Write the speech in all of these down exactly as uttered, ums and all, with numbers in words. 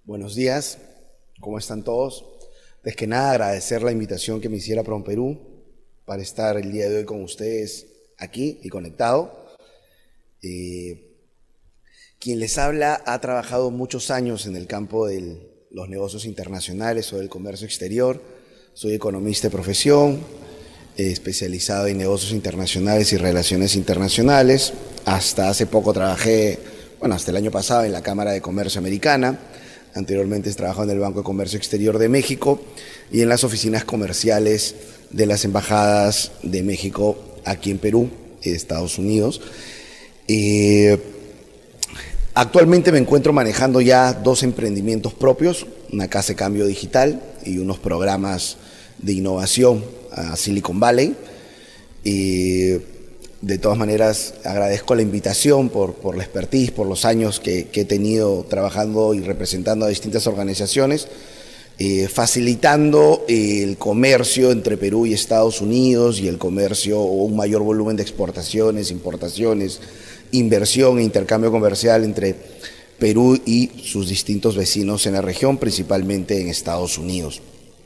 Buenos días, ¿cómo están todos? Antes que nada, agradecer la invitación que me hiciera PROMPERÚ para estar el día de hoy con ustedes aquí y conectado. Eh, quien les habla ha trabajado muchos años en el campo de los negocios internacionales o del comercio exterior. Soy economista de profesión, eh, especializado en negocios internacionales y relaciones internacionales. Hasta hace poco trabajé, bueno, hasta el año pasado en la Cámara de Comercio Americana. Anteriormente he trabajado en el Banco de Comercio Exterior de México y en las oficinas comerciales de las embajadas de México aquí en Perú y Estados Unidos. Eh, actualmente me encuentro manejando ya dos emprendimientos propios, una casa de cambio digital y unos programas de innovación a Silicon Valley. Eh, De todas maneras, agradezco la invitación por, por la expertise, por los años que, que he tenido trabajando y representando a distintas organizaciones, eh, facilitando el comercio entre Perú y Estados Unidos y el comercio o un mayor volumen de exportaciones, importaciones, inversión e intercambio comercial entre Perú y sus distintos vecinos en la región, principalmente en Estados Unidos.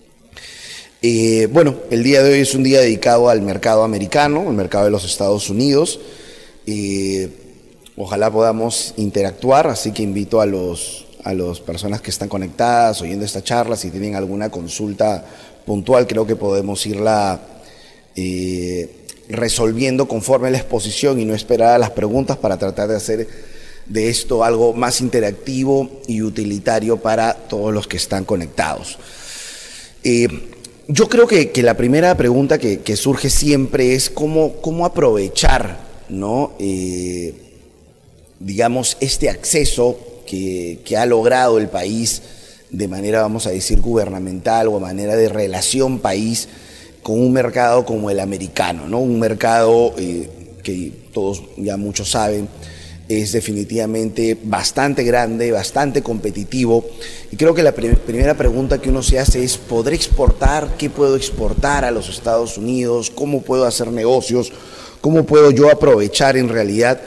Eh, bueno, el día de hoy es un día dedicado al mercado americano, al mercado de los Estados Unidos. Eh, ojalá podamos interactuar, así que invito a los a las personas que están conectadas, oyendo esta charla, si tienen alguna consulta puntual, creo que podemos irla eh, resolviendo conforme a la exposición y no esperar a las preguntas para tratar de hacer de esto algo más interactivo y utilitario para todos los que están conectados. Eh, Yo creo que, que la primera pregunta que, que surge siempre es cómo, cómo aprovechar, ¿no? eh, digamos, este acceso que, que ha logrado el país de manera, vamos a decir, gubernamental o a manera de relación país con un mercado como el americano, ¿no? Un mercado eh, que todos ya muchos saben, es definitivamente bastante grande, bastante competitivo. Y creo que la prim- primera pregunta que uno se hace es, ¿podré exportar? ¿Qué puedo exportar a los Estados Unidos? ¿Cómo puedo hacer negocios? ¿Cómo puedo yo aprovechar en realidad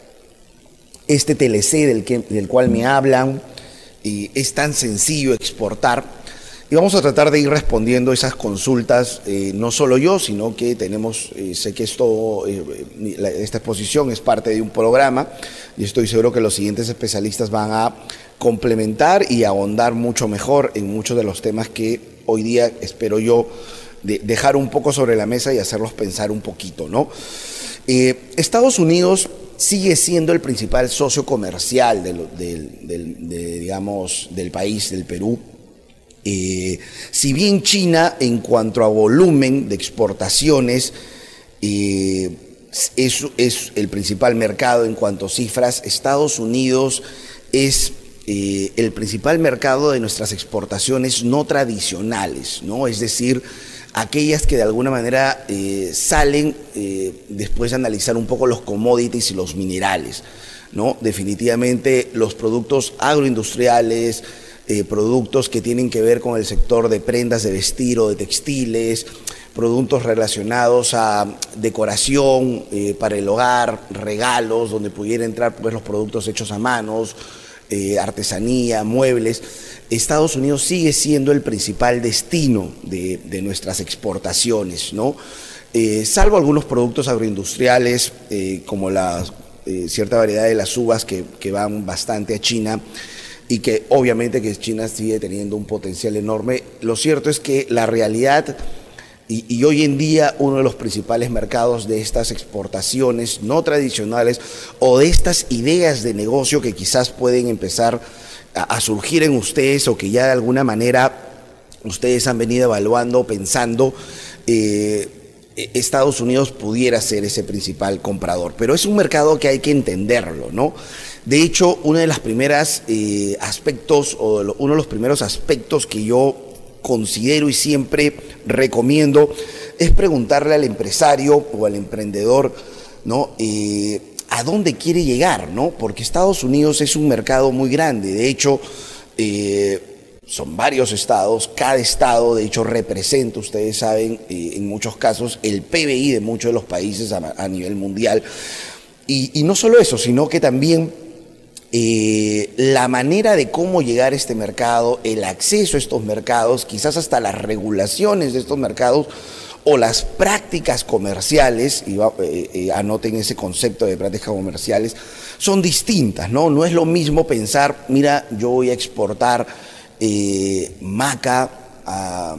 este T L C del, que, del cual me hablan? Y es tan sencillo exportar. Y vamos a tratar de ir respondiendo esas consultas, eh, no solo yo, sino que tenemos, eh, sé que esto, eh, la, esta exposición es parte de un programa y estoy seguro que los siguientes especialistas van a complementar y ahondar mucho mejor en muchos de los temas que hoy día espero yo de, dejar un poco sobre la mesa y hacerlos pensar un poquito, ¿no? Eh, Estados Unidos sigue siendo el principal socio comercial de, de, de, de, digamos, del país, del Perú. Eh, si bien China, en cuanto a volumen de exportaciones, eh, es, es el principal mercado en cuanto a cifras, Estados Unidos es eh, el principal mercado de nuestras exportaciones no tradicionales, ¿no? Es decir, aquellas que de alguna manera eh, salen eh, después de analizar un poco los commodities y los minerales, ¿no? Definitivamente los productos agroindustriales, Eh, productos que tienen que ver con el sector de prendas de vestir o de textiles, productos relacionados a decoración eh, para el hogar, regalos, donde pudiera entrar pues, los productos hechos a manos, eh, artesanía, muebles. Estados Unidos sigue siendo el principal destino de, de nuestras exportaciones, ¿no? Eh, salvo algunos productos agroindustriales, eh, como la eh, cierta variedad de las uvas que, que van bastante a China, y que obviamente que China sigue teniendo un potencial enorme. Lo cierto es que la realidad, y, y hoy en día uno de los principales mercados de estas exportaciones no tradicionales o de estas ideas de negocio que quizás pueden empezar a, a surgir en ustedes o que ya de alguna manera ustedes han venido evaluando, pensando, eh, Estados Unidos pudiera ser ese principal comprador. Pero es un mercado que hay que entenderlo, ¿no? De hecho, uno de los primeros eh, aspectos, o lo, uno de los primeros aspectos que yo considero y siempre recomiendo es preguntarle al empresario o al emprendedor, ¿no? Eh, ¿a dónde quiere llegar, no? Porque Estados Unidos es un mercado muy grande. De hecho, eh, son varios estados, cada estado de hecho representa, ustedes saben, eh, en muchos casos el P B I de muchos de los países a, a nivel mundial. Y, y no solo eso, sino que también eh, la manera de cómo llegar a este mercado, el acceso a estos mercados, quizás hasta las regulaciones de estos mercados o las prácticas comerciales, y va, eh, eh, anoten ese concepto de prácticas comerciales, son distintas, ¿no? No es lo mismo pensar, mira, yo voy a exportar eh, maca a,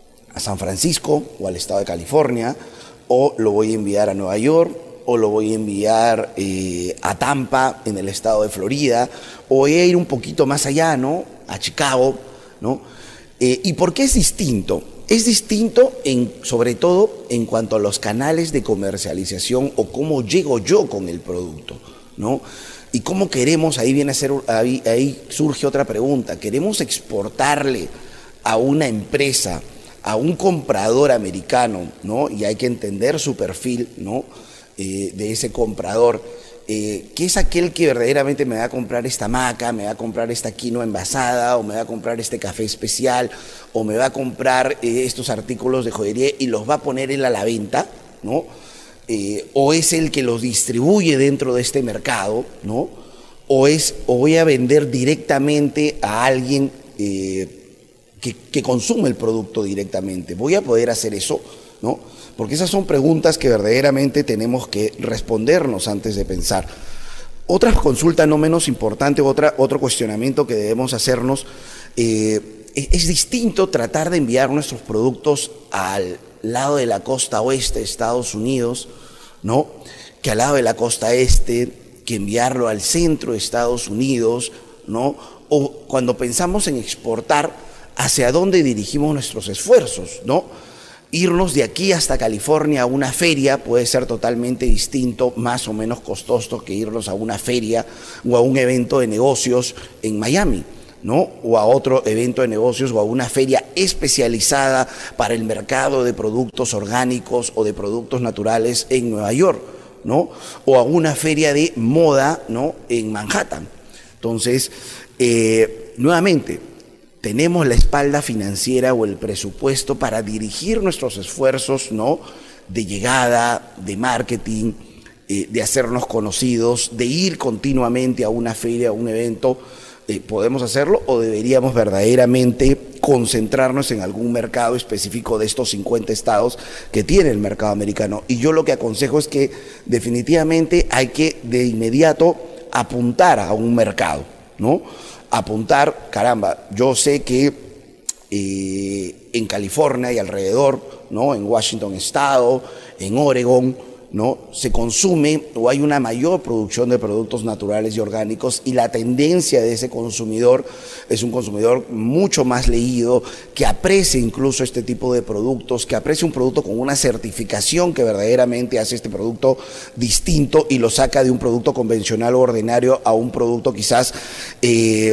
a San Francisco o al estado de California, o lo voy a enviar a Nueva York, o lo voy a enviar eh, a Tampa, en el estado de Florida, o voy a ir un poquito más allá, ¿no? A Chicago, ¿no? Eh, ¿Y por qué es distinto? Es distinto, en, sobre todo, en cuanto a los canales de comercialización o cómo llego yo con el producto, ¿no? Y cómo queremos, ahí viene a ser, ahí, ahí surge otra pregunta, ¿queremos exportarle a una empresa, a un comprador americano, ¿no? Y hay que entender su perfil, ¿no? Eh, de ese comprador, eh, que es aquel que verdaderamente me va a comprar esta maca, me va a comprar esta quinoa envasada, o me va a comprar este café especial, o me va a comprar eh, estos artículos de joyería y los va a poner él a la venta, ¿no? Eh, o es el que los distribuye dentro de este mercado, ¿no? O, es, o voy a vender directamente a alguien eh, que, que consume el producto directamente. ¿Voy a poder hacer eso? ¿No? Porque esas son preguntas que verdaderamente tenemos que respondernos antes de pensar. Otra consulta no menos importante, otra, otro cuestionamiento que debemos hacernos, eh, es, es distinto tratar de enviar nuestros productos al lado de la costa oeste de Estados Unidos, ¿no? Que al lado de la costa este, que enviarlo al centro de Estados Unidos, ¿no? O cuando pensamos en exportar, ¿hacia dónde dirigimos nuestros esfuerzos, ¿no? Irnos de aquí hasta California a una feria puede ser totalmente distinto, más o menos costoso que irnos a una feria o a un evento de negocios en Miami, ¿no? O a otro evento de negocios o a una feria especializada para el mercado de productos orgánicos o de productos naturales en Nueva York, ¿no? O a una feria de moda, ¿no? En Manhattan. Entonces, eh, nuevamente, tenemos la espalda financiera o el presupuesto para dirigir nuestros esfuerzos, ¿no? De llegada, de marketing, eh, de hacernos conocidos, de ir continuamente a una feria, a un evento. Eh, ¿Podemos hacerlo o deberíamos verdaderamente concentrarnos en algún mercado específico de estos cincuenta estados que tiene el mercado americano? Y yo lo que aconsejo es que definitivamente hay que de inmediato apuntar a un mercado, ¿no? Apuntar, caramba, yo sé que eh, en California y alrededor, ¿no? En Washington Estado, en Oregon, ¿no? Se consume o hay una mayor producción de productos naturales y orgánicos, y la tendencia de ese consumidor es un consumidor mucho más leído, que aprecia incluso este tipo de productos, que aprecia un producto con una certificación que verdaderamente hace este producto distinto y lo saca de un producto convencional o ordinario a un producto quizás eh,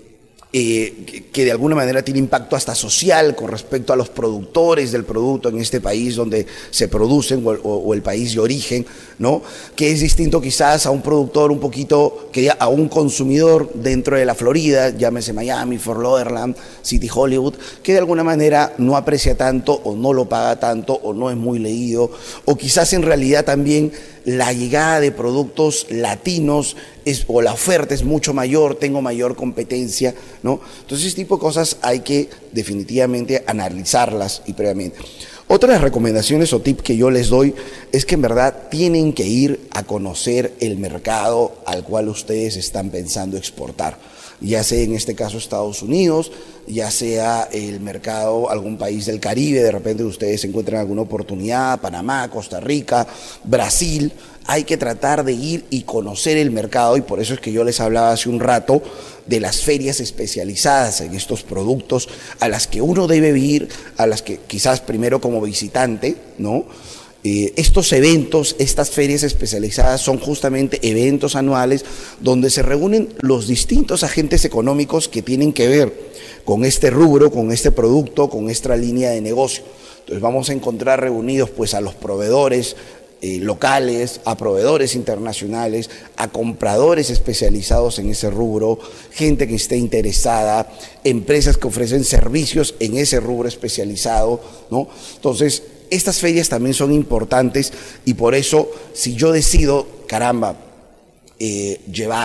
Eh, que, que de alguna manera tiene impacto hasta social con respecto a los productores del producto en este país donde se producen o, o, o el país de origen, ¿no? Que es distinto quizás a un productor un poquito, que a un consumidor dentro de la Florida, llámese Miami, Fort Lauderdale, City Hollywood, que de alguna manera no aprecia tanto o no lo paga tanto o no es muy leído, o quizás en realidad también la llegada de productos latinos es, o la oferta es mucho mayor, tengo mayor competencia, ¿no? Entonces, este tipo de cosas hay que definitivamente analizarlas y previamente. Otra de las recomendaciones o tips que yo les doy es que en verdad tienen que ir a conocer el mercado al cual ustedes están pensando exportar, ya sea en este caso Estados Unidos, ya sea el mercado, algún país del Caribe, de repente ustedes encuentran alguna oportunidad, Panamá, Costa Rica, Brasil. Hay que tratar de ir y conocer el mercado, y por eso es que yo les hablaba hace un rato de las ferias especializadas en estos productos a las que uno debe ir, a las que quizás primero como visitante, ¿no? Eh, estos eventos, estas ferias especializadas son justamente eventos anuales donde se reúnen los distintos agentes económicos que tienen que ver con este rubro, con este producto, con esta línea de negocio. Entonces vamos a encontrar reunidos pues a los proveedores eh, locales, a proveedores internacionales, a compradores especializados en ese rubro, gente que esté interesada, empresas que ofrecen servicios en ese rubro especializado, ¿no? Entonces, estas ferias también son importantes, y por eso, si yo decido, caramba, eh, llevar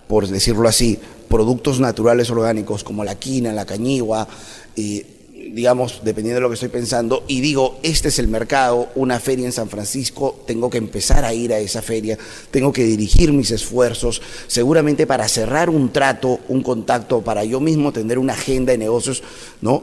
por decirlo así, productos naturales orgánicos como la quina, la cañigua, eh, digamos, dependiendo de lo que estoy pensando, y digo, este es el mercado, una feria en San Francisco, tengo que empezar a ir a esa feria, tengo que dirigir mis esfuerzos, seguramente para cerrar un trato, un contacto, para yo mismo tener una agenda de negocios, ¿no?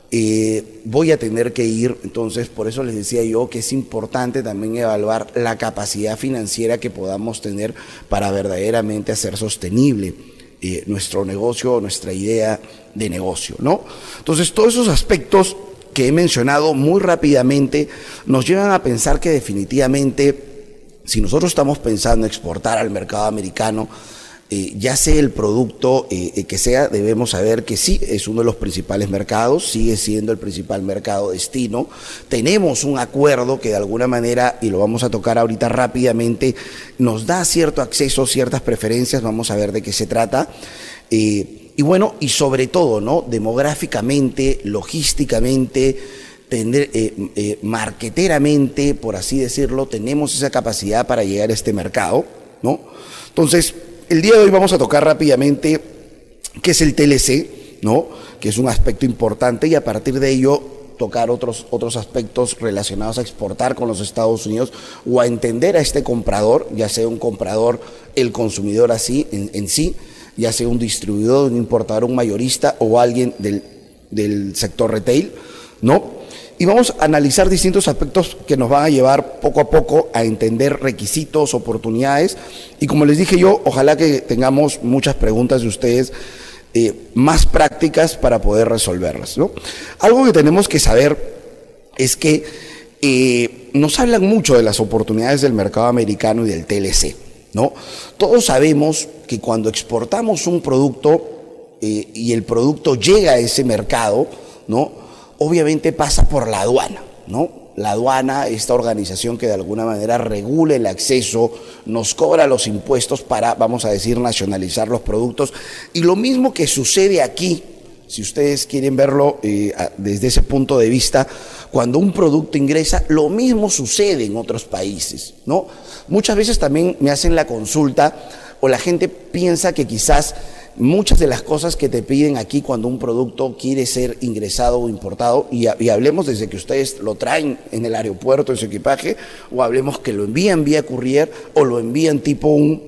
Eh, voy a tener que ir, entonces por eso les decía yo que es importante también evaluar la capacidad financiera que podamos tener para verdaderamente hacer sostenible eh, nuestro negocio, nuestra idea de negocio, ¿no? Entonces todos esos aspectos que he mencionado muy rápidamente nos llevan a pensar que definitivamente si nosotros estamos pensando en exportar al mercado americano, Eh, ya sea el producto eh, que sea, debemos saber que sí es uno de los principales mercados, sigue siendo el principal mercado destino. Tenemos un acuerdo que de alguna manera, y lo vamos a tocar ahorita rápidamente, nos da cierto acceso, ciertas preferencias, vamos a ver de qué se trata. Eh, y bueno, y sobre todo, ¿no? Demográficamente, logísticamente, tener, eh, eh, marketeramente, por así decirlo, tenemos esa capacidad para llegar a este mercado, ¿no? Entonces, el día de hoy vamos a tocar rápidamente qué es el T L C, ¿no? Que es un aspecto importante, y a partir de ello tocar otros, otros aspectos relacionados a exportar con los Estados Unidos o a entender a este comprador, ya sea un comprador, el consumidor así en, en sí, ya sea un distribuidor, un importador, un mayorista o alguien del, del sector retail, ¿no? Y vamos a analizar distintos aspectos que nos van a llevar poco a poco a entender requisitos, oportunidades. Y como les dije yo, ojalá que tengamos muchas preguntas de ustedes eh, más prácticas para poder resolverlas, ¿no? Algo que tenemos que saber es que eh, nos hablan mucho de las oportunidades del mercado americano y del T L C, ¿no? Todos sabemos que cuando exportamos un producto eh, y el producto llega a ese mercado, ¿no? Obviamente pasa por la aduana, ¿no? La aduana, esta organización que de alguna manera regula el acceso, nos cobra los impuestos para, vamos a decir, nacionalizar los productos. Y lo mismo que sucede aquí, si ustedes quieren verlo eh, desde ese punto de vista, cuando un producto ingresa, lo mismo sucede en otros países, ¿no? Muchas veces también me hacen la consulta o la gente piensa que quizás muchas de las cosas que te piden aquí cuando un producto quiere ser ingresado o importado, y, y hablemos desde que ustedes lo traen en el aeropuerto en su equipaje, o hablemos que lo envían vía courier o lo envían tipo un,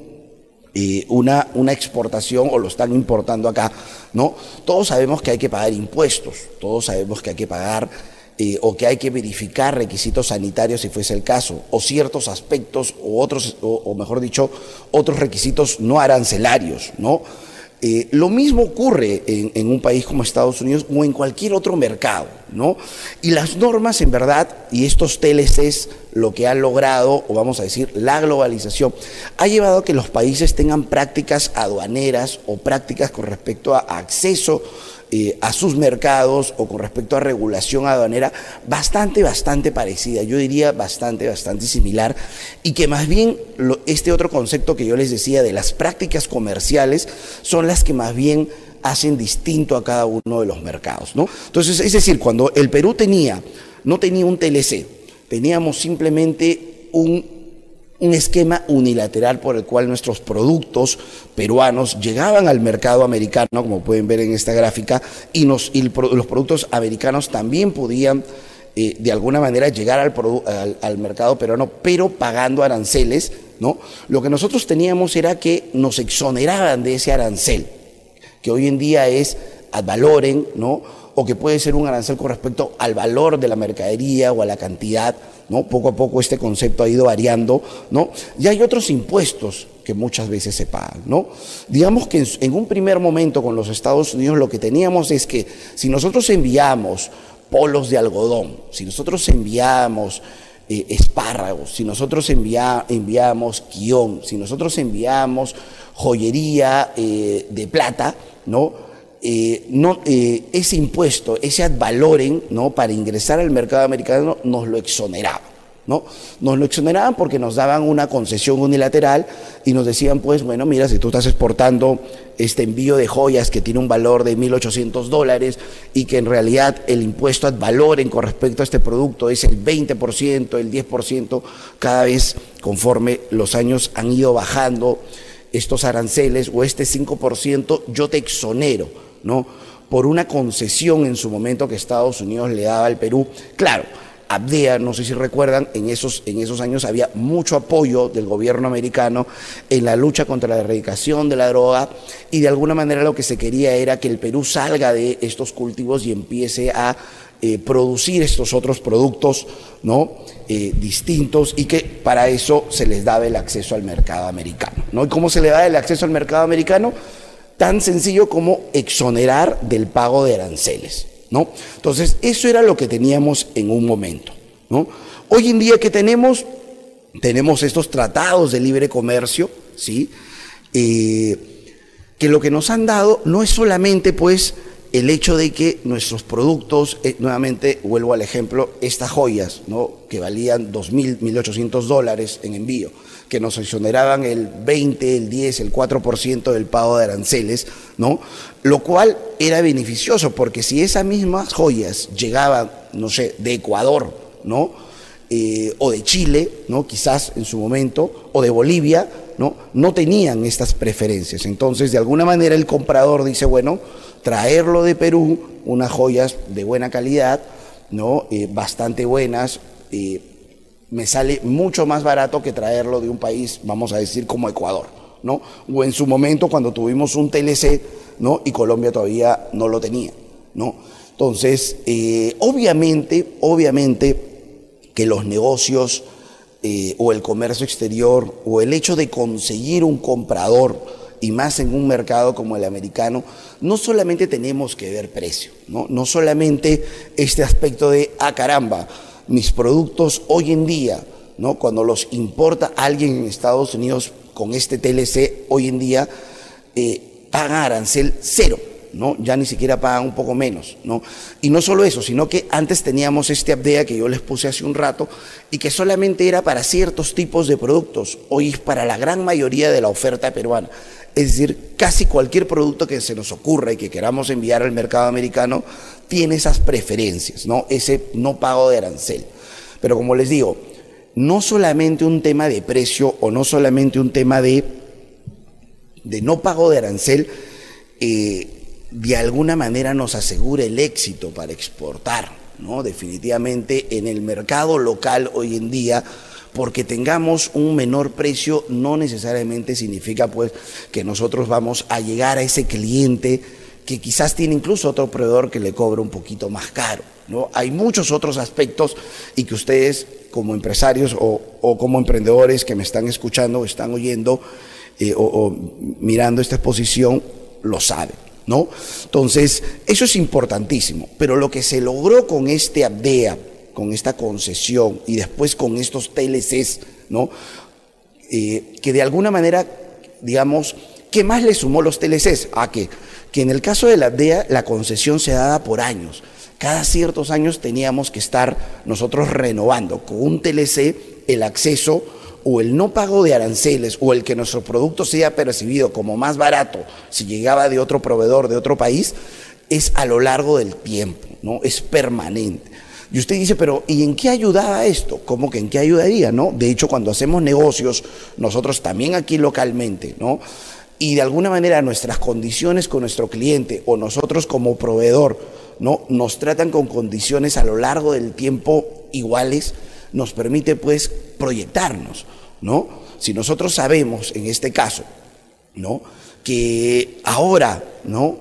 eh, una, una exportación o lo están importando acá, ¿no? Todos sabemos que hay que pagar impuestos, todos sabemos que hay que pagar eh, o que hay que verificar requisitos sanitarios si fuese el caso, o ciertos aspectos o otros, o, o mejor dicho, otros requisitos no arancelarios, ¿no? Eh, lo mismo ocurre en, en un país como Estados Unidos o en cualquier otro mercado, ¿no? Y las normas, en verdad, y estos T L Cs, lo que han logrado, o vamos a decir, la globalización, ha llevado a que los países tengan prácticas aduaneras o prácticas con respecto a acceso eh, a sus mercados o con respecto a regulación aduanera bastante, bastante parecida, yo diría bastante, bastante similar, y que más bien lo, este otro concepto que yo les decía de las prácticas comerciales son las que más bien hacen distinto a cada uno de los mercados, ¿no? Entonces, es decir, cuando el Perú tenía, no tenía un T L C, teníamos simplemente un un esquema unilateral por el cual nuestros productos peruanos llegaban al mercado americano, como pueden ver en esta gráfica, y, nos, y los productos americanos también podían eh, de alguna manera llegar al, al, al mercado peruano, pero pagando aranceles, ¿no? Lo que nosotros teníamos era que nos exoneraban de ese arancel, que hoy en día es ad valorem, ¿no? O que puede ser un arancel con respecto al valor de la mercadería o a la cantidad, ¿no? Poco a poco este concepto ha ido variando, ¿no? Y hay otros impuestos que muchas veces se pagan, ¿no? Digamos que en, en un primer momento con los Estados Unidos lo que teníamos es que si nosotros enviamos polos de algodón, si nosotros enviamos eh, espárragos, si nosotros envia, enviamos guión, si nosotros enviamos joyería eh, de plata, ¿no? Eh, no, eh, ese impuesto, ese ad valorem, ¿no? Para ingresar al mercado americano nos lo exoneraba, ¿no? Nos lo exoneraban porque nos daban una concesión unilateral y nos decían, pues, bueno, mira, si tú estás exportando este envío de joyas que tiene un valor de mil ochocientos dólares y que en realidad el impuesto ad valorem con respecto a este producto es el veinte por ciento, el diez por ciento, cada vez conforme los años han ido bajando, estos aranceles o este cinco por ciento yo te exonero, ¿no? Por una concesión en su momento que Estados Unidos le daba al Perú. Claro, ABDEA, no sé si recuerdan, en esos, en esos años había mucho apoyo del gobierno americano en la lucha contra la erradicación de la droga, y de alguna manera lo que se quería era que el Perú salga de estos cultivos y empiece a eh, producir estos otros productos, ¿no? Eh, distintos, y que para eso se les daba el acceso al mercado americano, ¿no? ¿Y cómo se le da el acceso al mercado americano? Tan sencillo como exonerar del pago de aranceles, ¿no? Entonces, eso era lo que teníamos en un momento, ¿no? Hoy en día, ¿qué tenemos? Tenemos estos tratados de libre comercio, ¿sí? Eh, que lo que nos han dado no es solamente, pues, el hecho de que nuestros productos, eh, nuevamente vuelvo al ejemplo, estas joyas, ¿no? Que valían dos mil, mil ochocientos dólares en envío, que nos exoneraban el veinte, el diez, el cuatro por ciento del pago de aranceles, ¿no? Lo cual era beneficioso, porque si esas mismas joyas llegaban, no sé, de Ecuador, ¿no? Eh, o de Chile, ¿no? Quizás en su momento, o de Bolivia, ¿no? No tenían estas preferencias. Entonces, de alguna manera, el comprador dice, bueno, traerlo de Perú, unas joyas de buena calidad, ¿no? Eh, bastante buenas, eh, me sale mucho más barato que traerlo de un país, vamos a decir, como Ecuador, ¿no? O en su momento cuando tuvimos un T L C, ¿no? Y Colombia todavía no lo tenía, ¿no? Entonces, eh, obviamente, obviamente que los negocios eh, o el comercio exterior o el hecho de conseguir un comprador, y más en un mercado como el americano, no solamente tenemos que ver precio, ¿no? No solamente este aspecto de, ah, caramba, mis productos hoy en día, ¿no? Cuando los importa alguien en Estados Unidos con este T L C, hoy en día eh, pagan arancel cero, ¿no? Ya ni siquiera pagan un poco menos, ¿no? Y no solo eso, sino que antes teníamos este ABDEA que yo les puse hace un rato y que solamente era para ciertos tipos de productos, hoy es para la gran mayoría de la oferta peruana. Es decir, casi cualquier producto que se nos ocurra y que queramos enviar al mercado americano tiene esas preferencias, ¿no? Ese no pago de arancel. Pero como les digo, no solamente un tema de precio o no solamente un tema de, de no pago de arancel, eh, de alguna manera nos asegura el éxito para exportar, ¿no? Definitivamente en el mercado local hoy en día, porque tengamos un menor precio no necesariamente significa pues que nosotros vamos a llegar a ese cliente que quizás tiene incluso otro proveedor que le cobra un poquito más caro, ¿no? Hay muchos otros aspectos y que ustedes como empresarios o, o como emprendedores que me están escuchando o están oyendo eh, o, o mirando esta exposición lo saben, ¿no? Entonces, eso es importantísimo, pero lo que se logró con este ABDEA, con esta concesión y después con estos T L Cs, ¿no? Eh, que de alguna manera, digamos, ¿qué más le sumó los T L Cs? A que, que en el caso de la ABDEA la concesión se daba por años. Cada ciertos años teníamos que estar nosotros renovando con un T L C el acceso o el no pago de aranceles o el que nuestro producto sea percibido como más barato si llegaba de otro proveedor de otro país, es a lo largo del tiempo, ¿no? Es permanente. Y usted dice, pero ¿y en qué ayudaba esto? ¿Cómo que en qué ayudaría, no? De hecho, cuando hacemos negocios, nosotros también aquí localmente, ¿no? Y de alguna manera nuestras condiciones con nuestro cliente o nosotros como proveedor, ¿no? Nos tratan con condiciones a lo largo del tiempo iguales, nos permite pues proyectarnos, ¿no? Si nosotros sabemos, en este caso, ¿no? Que ahora, ¿no?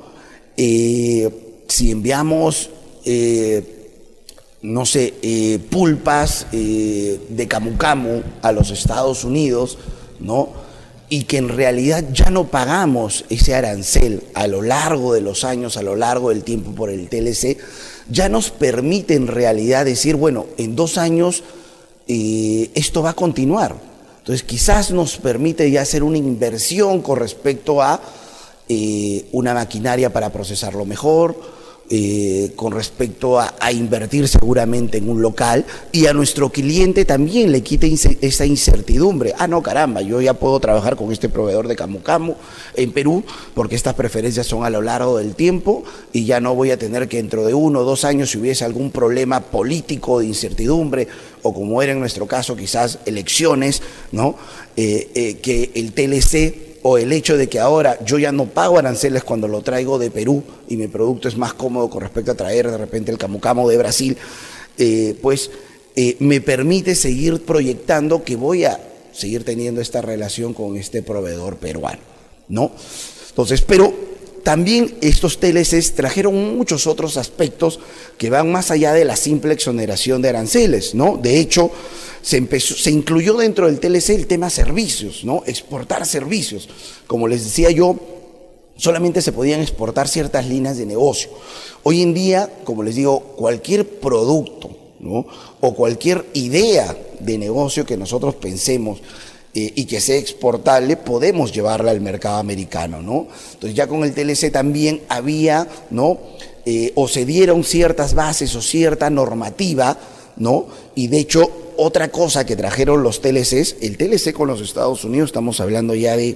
Eh, si enviamos... Eh, no sé, eh, pulpas eh, de camu camu a los Estados Unidos, ¿no? Y que en realidad ya no pagamos ese arancel a lo largo de los años, a lo largo del tiempo por el T L C, ya nos permite en realidad decir, bueno, en dos años eh, esto va a continuar. Entonces quizás nos permite ya hacer una inversión con respecto a eh, una maquinaria para procesarlo mejor, Eh, con respecto a, a invertir seguramente en un local, y a nuestro cliente también le quita ince, esa incertidumbre. Ah, no, caramba, yo ya puedo trabajar con este proveedor de camu camu en Perú porque estas preferencias son a lo largo del tiempo y ya no voy a tener que dentro de uno o dos años, si hubiese algún problema político de incertidumbre o como era en nuestro caso quizás elecciones, ¿no? Eh, eh, que el T L C o el hecho de que ahora yo ya no pago aranceles cuando lo traigo de Perú y mi producto es más cómodo con respecto a traer de repente el camu camu de Brasil, eh, pues eh, me permite seguir proyectando que voy a seguir teniendo esta relación con este proveedor peruano, ¿no? Entonces, pero también estos T L Cs trajeron muchos otros aspectos que van más allá de la simple exoneración de aranceles, ¿no? De hecho, se, empezó, se incluyó dentro del T L C el tema servicios, ¿no? Exportar servicios. Como les decía yo, solamente se podían exportar ciertas líneas de negocio. Hoy en día, como les digo, cualquier producto, ¿no? O cualquier idea de negocio que nosotros pensemos eh, y que sea exportable, podemos llevarla al mercado americano, ¿no? Entonces ya con el T L C también había, ¿no? Eh, o se dieron ciertas bases o cierta normativa, ¿no? Y de hecho, otra cosa que trajeron los T L Cs, el T L C con los Estados Unidos, estamos hablando ya de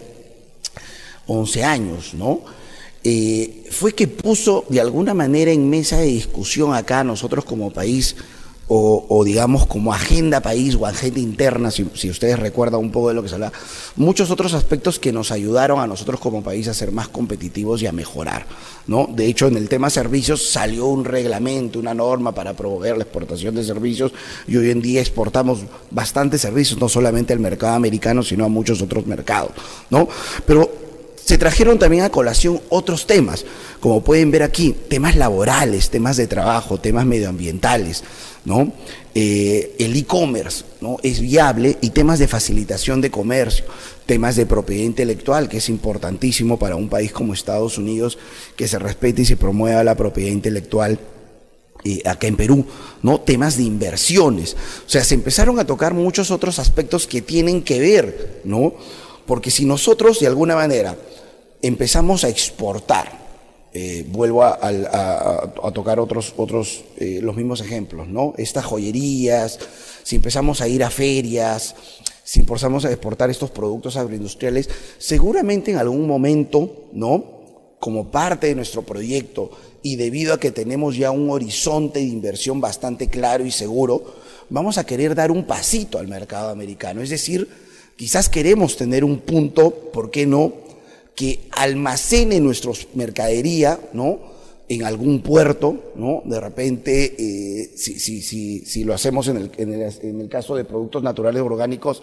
once años, ¿no? Eh, fue que puso de alguna manera en mesa de discusión acá nosotros como país, o, o digamos como agenda país o agenda interna, si, si ustedes recuerdan un poco de lo que se habla, muchos otros aspectos que nos ayudaron a nosotros como país a ser más competitivos y a mejorar, ¿no? De hecho, en el tema servicios salió un reglamento, una norma para promover la exportación de servicios, y hoy en día exportamos bastantes servicios, no solamente al mercado americano, sino a muchos otros mercados, ¿no? Pero se trajeron también a colación otros temas, como pueden ver aquí, temas laborales, temas de trabajo, temas medioambientales, ¿no? Eh, el e-commerce, ¿no? Es viable, y temas de facilitación de comercio, temas de propiedad intelectual, que es importantísimo para un país como Estados Unidos, que se respete y se promueva la propiedad intelectual. Eh, acá en Perú, ¿no? Temas de inversiones, o sea, se empezaron a tocar muchos otros aspectos que tienen que ver, ¿no? Porque si nosotros de alguna manera empezamos a exportar, eh, vuelvo a, a, a, a tocar otros, otros eh, los mismos ejemplos, ¿no? Estas joyerías, si empezamos a ir a ferias, si empezamos a exportar estos productos agroindustriales, seguramente en algún momento, ¿no? Como parte de nuestro proyecto y debido a que tenemos ya un horizonte de inversión bastante claro y seguro, vamos a querer dar un pasito al mercado americano, es decir, quizás queremos tener un punto, ¿por qué no?, que almacene nuestra mercadería, ¿no?, en algún puerto, ¿no? De repente, eh, si, si, si, si lo hacemos en el, en, el, en el caso de productos naturales orgánicos,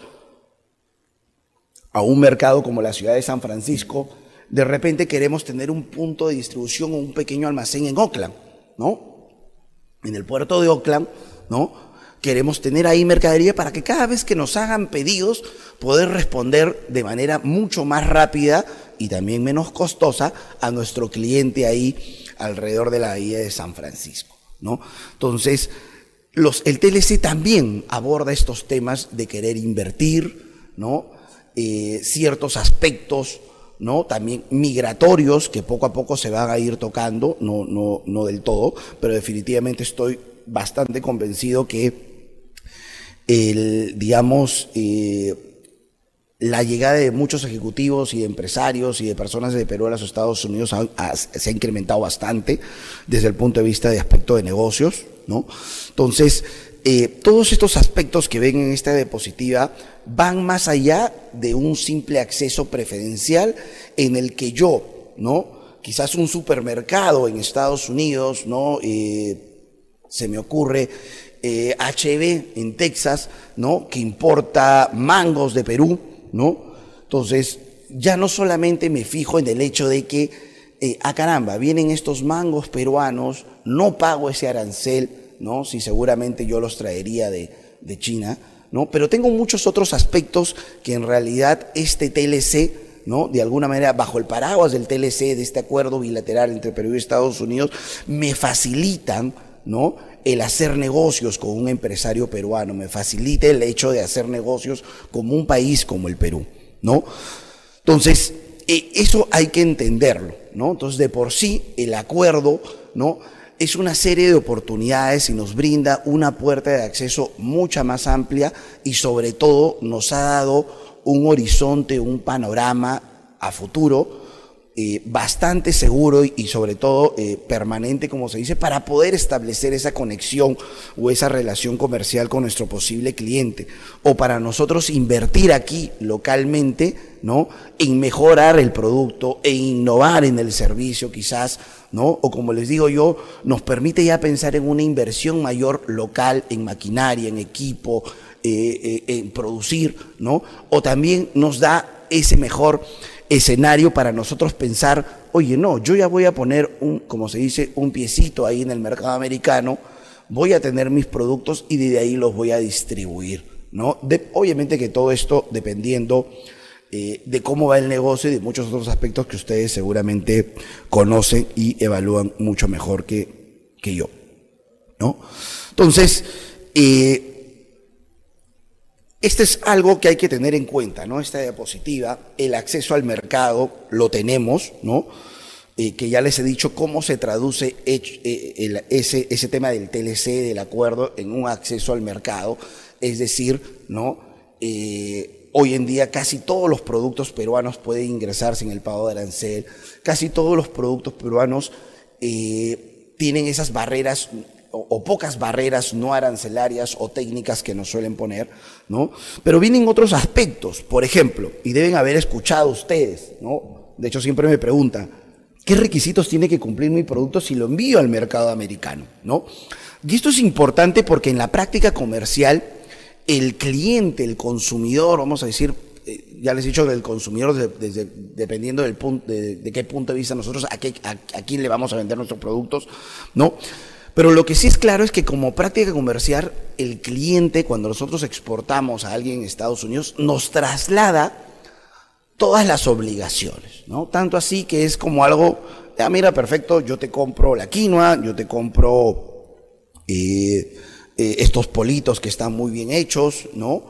a un mercado como la ciudad de San Francisco, de repente queremos tener un punto de distribución o un pequeño almacén en Oakland, ¿no? En el puerto de Oakland, ¿no? Queremos tener ahí mercadería para que cada vez que nos hagan pedidos, poder responder de manera mucho más rápida y también menos costosa a nuestro cliente ahí alrededor de la bahía de San Francisco, ¿no? Entonces, los, el T L C también aborda estos temas de querer invertir, ¿no? Eh, ciertos aspectos, ¿no? También migratorios que poco a poco se van a ir tocando, no, no, no del todo, pero definitivamente estoy bastante convencido que el, digamos, eh, la llegada de muchos ejecutivos y de empresarios y de personas de Perú a los Estados Unidos ha, ha, se ha incrementado bastante desde el punto de vista de aspecto de negocios, ¿no? Entonces, eh, todos estos aspectos que ven en esta diapositiva van más allá de un simple acceso preferencial en el que yo, ¿no? Quizás un supermercado en Estados Unidos, ¿no? Eh, se me ocurre eh, H E B en Texas, ¿no? Que importa mangos de Perú, ¿no? Entonces, ya no solamente me fijo en el hecho de que, eh, ah caramba, vienen estos mangos peruanos, no pago ese arancel, ¿no? Si seguramente yo los traería de, de China, ¿no? Pero tengo muchos otros aspectos que en realidad este T L C, ¿no? De alguna manera, bajo el paraguas del T L C, de este acuerdo bilateral entre Perú y Estados Unidos, me facilitan, ¿no? El hacer negocios con un empresario peruano, me facilita el hecho de hacer negocios con un país como el Perú, ¿no? Entonces, eh, eso hay que entenderlo, ¿no? Entonces, de por sí, el acuerdo, ¿no? Es una serie de oportunidades y nos brinda una puerta de acceso mucha más amplia y sobre todo nos ha dado un horizonte, un panorama a futuro eh, bastante seguro y, y sobre todo eh, permanente, como se dice, para poder establecer esa conexión o esa relación comercial con nuestro posible cliente, o para nosotros invertir aquí localmente, ¿no?, en mejorar el producto e innovar en el servicio quizás, ¿no? O como les digo yo, nos permite ya pensar en una inversión mayor local, en maquinaria, en equipo, eh, eh, en producir, ¿no? O también nos da ese mejor escenario para nosotros pensar, oye, no, yo ya voy a poner un, como se dice, un piecito ahí en el mercado americano, voy a tener mis productos y de ahí los voy a distribuir, ¿no? De, obviamente que todo esto dependiendo eh, de cómo va el negocio y de muchos otros aspectos que ustedes seguramente conocen y evalúan mucho mejor que, que yo, ¿no? Entonces, eh, este es algo que hay que tener en cuenta, ¿no? Esta diapositiva, el acceso al mercado lo tenemos, ¿no? Eh, que ya les he dicho cómo se traduce eh, el, ese, ese tema del T L C, del acuerdo, en un acceso al mercado. Es decir, ¿no? Eh, hoy en día casi todos los productos peruanos pueden ingresar sin el pago de arancel, casi todos los productos peruanos eh, tienen esas barreras O, o pocas barreras no arancelarias o técnicas que nos suelen poner, ¿no? Pero vienen otros aspectos, por ejemplo, y deben haber escuchado ustedes, ¿no? De hecho, siempre me preguntan, ¿qué requisitos tiene que cumplir mi producto si lo envío al mercado americano, ¿no? Y esto es importante porque en la práctica comercial, el cliente, el consumidor, vamos a decir, eh, ya les he dicho que el consumidor, de, de, de, dependiendo del punto, de, de qué punto de vista nosotros, a, qué, a, a quién le vamos a vender nuestros productos, ¿no? Pero lo que sí es claro es que como práctica comercial, el cliente, cuando nosotros exportamos a alguien en Estados Unidos, nos traslada todas las obligaciones, ¿no? Tanto así que es como algo, ah, mira, perfecto, yo te compro la quinoa, yo te compro eh, eh, estos politos que están muy bien hechos, ¿no?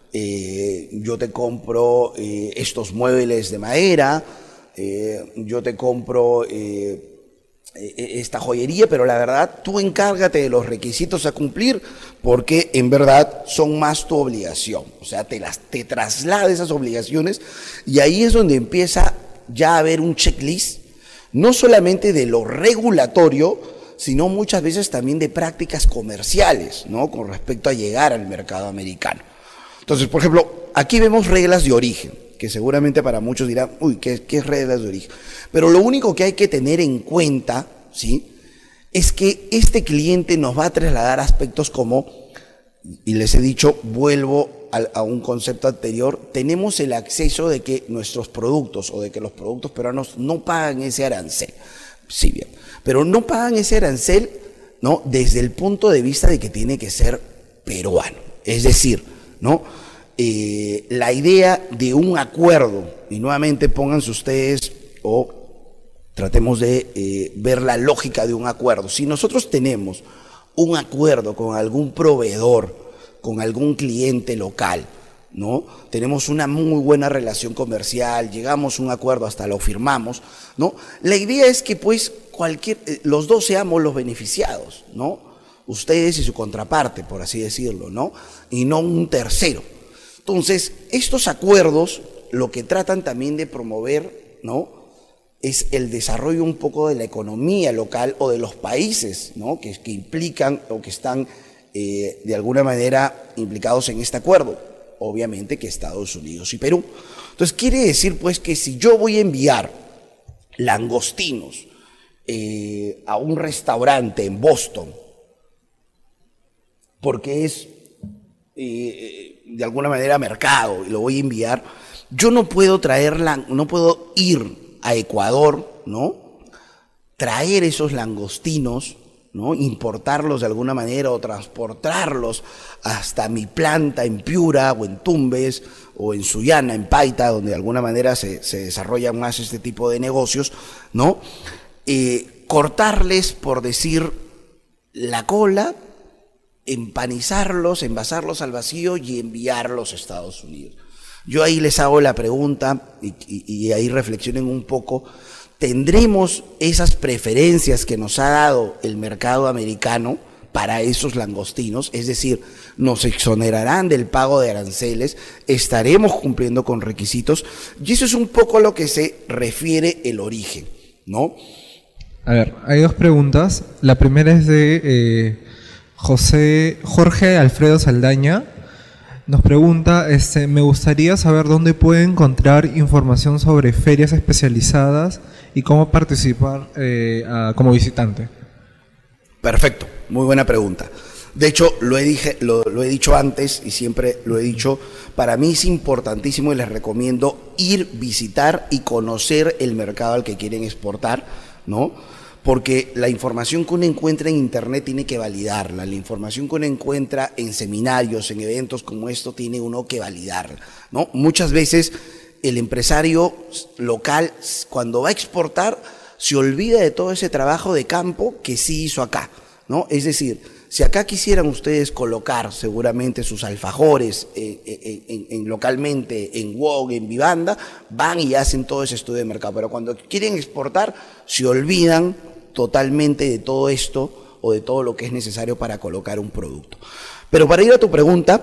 Eh, yo te compro eh, estos muebles de madera, eh, yo te compro Eh, esta joyería, pero la verdad tú encárgate de los requisitos a cumplir porque en verdad son más tu obligación, o sea, te las te traslada esas obligaciones y ahí es donde empieza ya a haber un checklist, no solamente de lo regulatorio, sino muchas veces también de prácticas comerciales, ¿no? Con respecto a llegar al mercado americano. Entonces, por ejemplo, aquí vemos reglas de origen, que seguramente para muchos dirán, uy, ¿qué, qué reglas de origen? Pero lo único que hay que tener en cuenta, ¿sí?, es que este cliente nos va a trasladar aspectos como, y les he dicho, vuelvo a, a un concepto anterior, tenemos el acceso de que nuestros productos o de que los productos peruanos no pagan ese arancel. Sí, bien, pero no pagan ese arancel, ¿no?, desde el punto de vista de que tiene que ser peruano. Es decir, ¿no?, Eh, la idea de un acuerdo, y nuevamente pónganse ustedes o tratemos de eh, ver la lógica de un acuerdo. Si nosotros tenemos un acuerdo con algún proveedor, con algún cliente local, ¿no?, tenemos una muy buena relación comercial, llegamos a un acuerdo, hasta lo firmamos, ¿no?, la idea es que pues cualquier, eh, los dos seamos los beneficiados, ¿no?, ustedes y su contraparte, por así decirlo, ¿no?, y no un tercero. Entonces, estos acuerdos lo que tratan también de promover, ¿no?, es el desarrollo un poco de la economía local o de los países, ¿no?, que, que implican o que están eh, de alguna manera implicados en este acuerdo. Obviamente que Estados Unidos y Perú. Entonces, quiere decir pues que si yo voy a enviar langostinos eh, a un restaurante en Boston, porque es Eh, de alguna manera mercado y lo voy a enviar, yo no puedo traerla, no puedo ir a Ecuador, ¿no?, traer esos langostinos, ¿no?, importarlos de alguna manera o transportarlos hasta mi planta en Piura o en Tumbes o en Sullana, en Paita, donde de alguna manera se, se desarrollan más este tipo de negocios, ¿no?, eh, cortarles, por decir, la cola, empanizarlos, envasarlos al vacío y enviarlos a Estados Unidos. Yo ahí les hago la pregunta y, y, y ahí reflexionen un poco, ¿tendremos esas preferencias que nos ha dado el mercado americano para esos langostinos, es decir, nos exonerarán del pago de aranceles, estaremos cumpliendo con requisitos, y eso es un poco a lo que se refiere el origen, ¿no? A ver, hay dos preguntas. La primera es de eh, José Jorge Alfredo Saldaña. Nos pregunta, este, me gustaría saber dónde puede encontrar información sobre ferias especializadas y cómo participar eh, a, como visitante. Perfecto, muy buena pregunta. De hecho, lo he, dije, lo, lo he dicho antes y siempre lo he dicho, para mí es importantísimo y les recomiendo ir, visitar y conocer el mercado al que quieren exportar, ¿no? Porque la información que uno encuentra en internet tiene que validarla, la información que uno encuentra en seminarios, en eventos como esto, tiene uno que validarla, ¿no? Muchas veces el empresario local, cuando va a exportar, se olvida de todo ese trabajo de campo que sí hizo acá, ¿no? Es decir, si acá quisieran ustedes colocar seguramente sus alfajores eh, eh, en, en, localmente en Wok, en Vivanda, van y hacen todo ese estudio de mercado, pero cuando quieren exportar se olvidan totalmente de todo esto o de todo lo que es necesario para colocar un producto. Pero para ir a tu pregunta,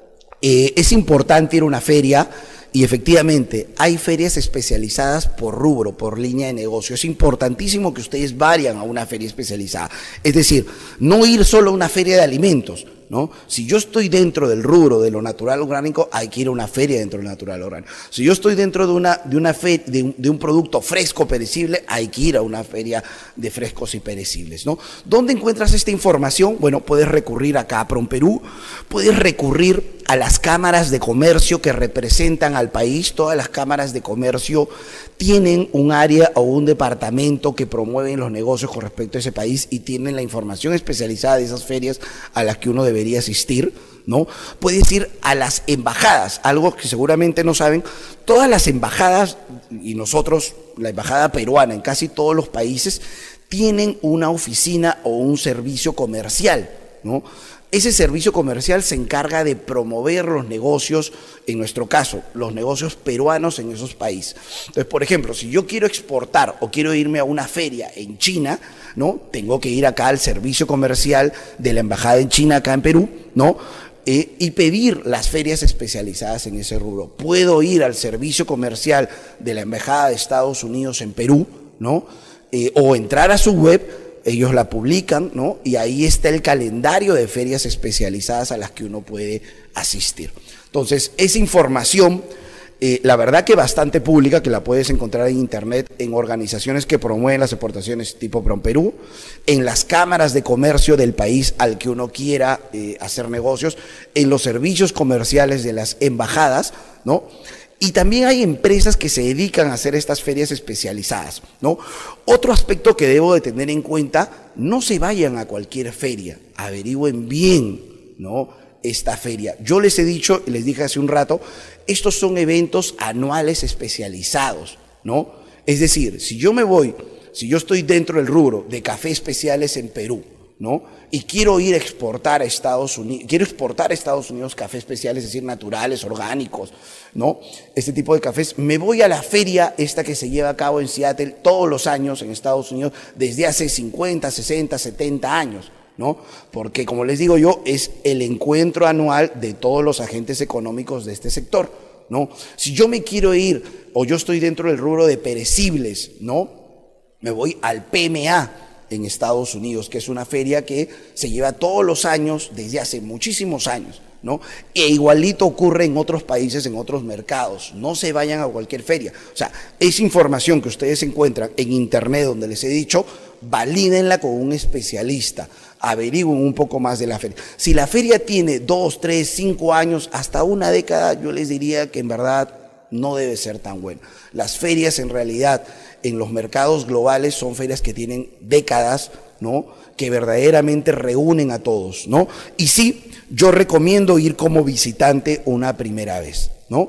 eh, es importante ir a una feria. Y efectivamente, hay ferias especializadas por rubro, por línea de negocio. Es importantísimo que ustedes vayan a una feria especializada. Es decir, no ir solo a una feria de alimentos, ¿no? Si yo estoy dentro del rubro de lo natural orgánico, hay que ir a una feria dentro del natural orgánico. Si yo estoy dentro de una de una fe, de, un, de un producto fresco perecible, hay que ir a una feria de frescos y perecibles, ¿no? ¿Dónde encuentras esta información? Bueno, puedes recurrir acá a PromPerú, puedes recurrir a las cámaras de comercio que representan al país. Todas las cámaras de comercio tienen un área o un departamento que promueven los negocios con respecto a ese país y tienen la información especializada de esas ferias a las que uno debería asistir, ¿no? Puedes ir a las embajadas, algo que seguramente no saben. Todas las embajadas, y nosotros, la embajada peruana en casi todos los países, tienen una oficina o un servicio comercial, ¿no? Ese servicio comercial se encarga de promover los negocios, en nuestro caso, los negocios peruanos en esos países. Entonces, por ejemplo, si yo quiero exportar o quiero irme a una feria en China, ¿no? Tengo que ir acá al servicio comercial de la embajada en China, acá en Perú, ¿no? Eh, y pedir las ferias especializadas en ese rubro. Puedo ir al servicio comercial de la embajada de Estados Unidos en Perú, ¿no? Eh, o entrar a su web. Ellos la publican, ¿no? Y ahí está el calendario de ferias especializadas a las que uno puede asistir. Entonces, esa información, eh, la verdad que bastante pública, que la puedes encontrar en internet, en organizaciones que promueven las exportaciones tipo PromPerú, en las cámaras de comercio del país al que uno quiera eh, hacer negocios, en los servicios comerciales de las embajadas, ¿no? Y también hay empresas que se dedican a hacer estas ferias especializadas, ¿no? Otro aspecto que debo de tener en cuenta, no se vayan a cualquier feria, averigüen bien, ¿no? Esta feria. Yo les he dicho, les dije hace un rato, estos son eventos anuales especializados, ¿no? Es decir, si yo me voy, si yo estoy dentro del rubro de café especiales en Perú, ¿no? Y quiero ir a exportar a Estados Unidos, quiero exportar a Estados Unidos café especiales, es decir, naturales, orgánicos, ¿no? Este tipo de cafés. Me voy a la feria esta que se lleva a cabo en Seattle todos los años en Estados Unidos, desde hace cincuenta, sesenta, setenta años, ¿no? Porque, como les digo yo, es el encuentro anual de todos los agentes económicos de este sector, ¿no? Si yo me quiero ir, o yo estoy dentro del rubro de perecibles, ¿no? Me voy al P M A en Estados Unidos, que es una feria que se lleva todos los años, desde hace muchísimos años, ¿no? E igualito ocurre en otros países, en otros mercados. No se vayan a cualquier feria. O sea, esa información que ustedes encuentran en internet, donde les he dicho, valídenla con un especialista, averigüen un poco más de la feria. Si la feria tiene dos, tres, cinco años, hasta una década, yo les diría que en verdad no debe ser tan buena. Las ferias en realidad en los mercados globales son ferias que tienen décadas, ¿no? Que verdaderamente reúnen a todos, ¿no? Y sí, yo recomiendo ir como visitante una primera vez, ¿no?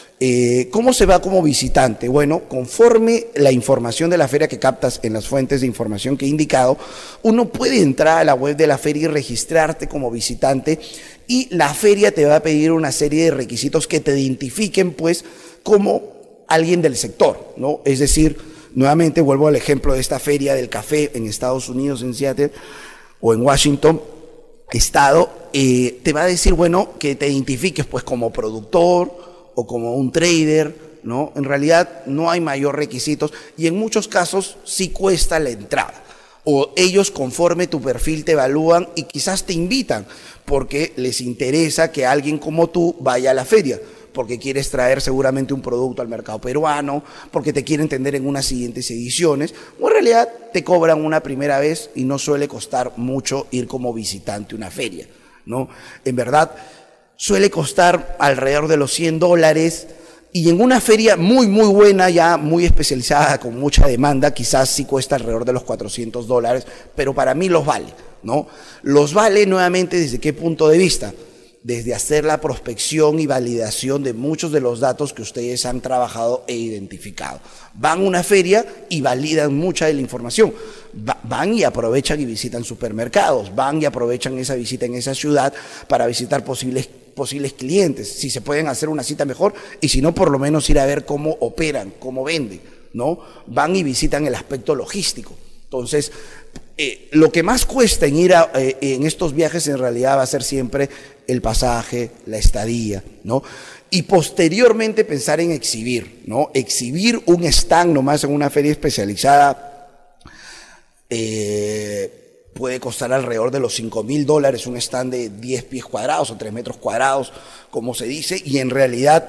Eh, ¿Cómo se va como visitante? Bueno, conforme la información de la feria que captas en las fuentes de información que he indicado, uno puede entrar a la web de la feria y registrarte como visitante, y la feria te va a pedir una serie de requisitos que te identifiquen, pues, como alguien del sector, ¿no? Es decir, nuevamente vuelvo al ejemplo de esta feria del café en Estados Unidos, en Seattle o en Washington. estado, eh, te va a decir, bueno, que te identifiques pues como productor o como un trader, ¿no? En realidad no hay mayor requisitos y en muchos casos sí cuesta la entrada. O ellos conforme tu perfil te evalúan y quizás te invitan porque les interesa que alguien como tú vaya a la feria, porque quieres traer seguramente un producto al mercado peruano, porque te quieren tener en unas siguientes ediciones, o en realidad te cobran una primera vez y no suele costar mucho ir como visitante a una feria, ¿no? En verdad, suele costar alrededor de los cien dólares, y en una feria muy, muy buena, ya muy especializada, con mucha demanda, quizás sí cuesta alrededor de los cuatrocientos dólares, pero para mí los vale, ¿no? Los vale nuevamente ¿desde qué punto de vista? Desde hacer la prospección y validación de muchos de los datos que ustedes han trabajado e identificado. Van a una feria y validan mucha de la información. Va, van y aprovechan y visitan supermercados, van y aprovechan esa visita en esa ciudad para visitar posibles posibles clientes, si se pueden hacer una cita mejor, y si no, por lo menos ir a ver cómo operan, cómo venden, ¿no? Van y visitan el aspecto logístico. Entonces, eh, lo que más cuesta en ir a, eh, en estos viajes en realidad va a ser siempre el pasaje, la estadía, ¿no? Y posteriormente pensar en exhibir, ¿no? Exhibir un stand nomás en una feria especializada, eh, puede costar alrededor de los cinco mil dólares, un stand de diez pies cuadrados o tres metros cuadrados, como se dice, y en realidad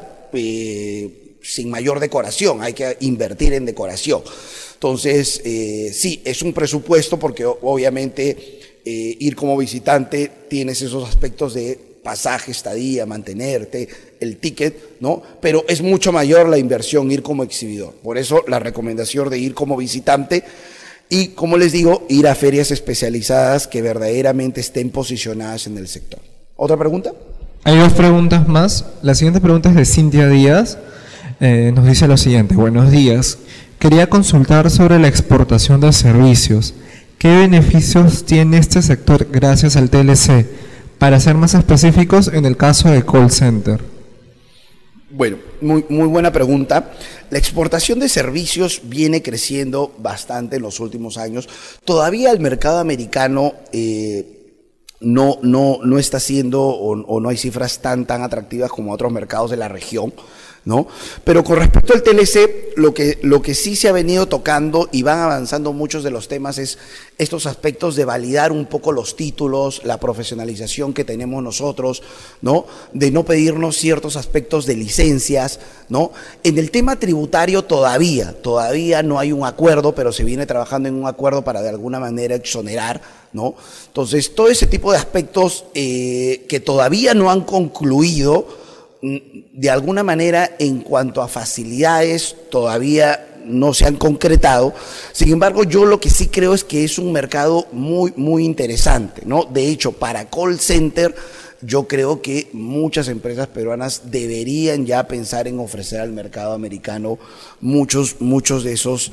eh, sin mayor decoración, hay que invertir en decoración. Entonces, eh, sí, es un presupuesto porque obviamente eh, ir como visitante tienes esos aspectos de pasaje, estadía, mantenerte, el ticket, ¿no? Pero es mucho mayor la inversión ir como exhibidor. Por eso la recomendación de ir como visitante. Y, como les digo, ir a ferias especializadas que verdaderamente estén posicionadas en el sector. ¿Otra pregunta? Hay dos preguntas más. La siguiente pregunta es de Cintia Díaz. Eh, nos dice lo siguiente. Buenos días. Quería consultar sobre la exportación de servicios. ¿Qué beneficios tiene este sector gracias al T L C? Para ser más específicos, en el caso de call center. Bueno, muy, muy buena pregunta. La exportación de servicios viene creciendo bastante en los últimos años. Todavía el mercado americano eh, no, no, no está siendo o, o no hay cifras tan, tan atractivas como otros mercados de la región, ¿no? Pero con respecto al T L C, lo que, lo que sí se ha venido tocando y van avanzando muchos de los temas es estos aspectos de validar un poco los títulos, la profesionalización que tenemos nosotros, ¿no? De no pedirnos ciertos aspectos de licencias, ¿no? En el tema tributario todavía, todavía no hay un acuerdo, pero se viene trabajando en un acuerdo para de alguna manera exonerar, ¿no? Entonces, todo ese tipo de aspectos eh, que todavía no han concluido, de alguna manera, en cuanto a facilidades, todavía no se han concretado. Sin embargo, yo lo que sí creo es que es un mercado muy, muy interesante, ¿no? De hecho, para call center, yo creo que muchas empresas peruanas deberían ya pensar en ofrecer al mercado americano muchos, muchos de esos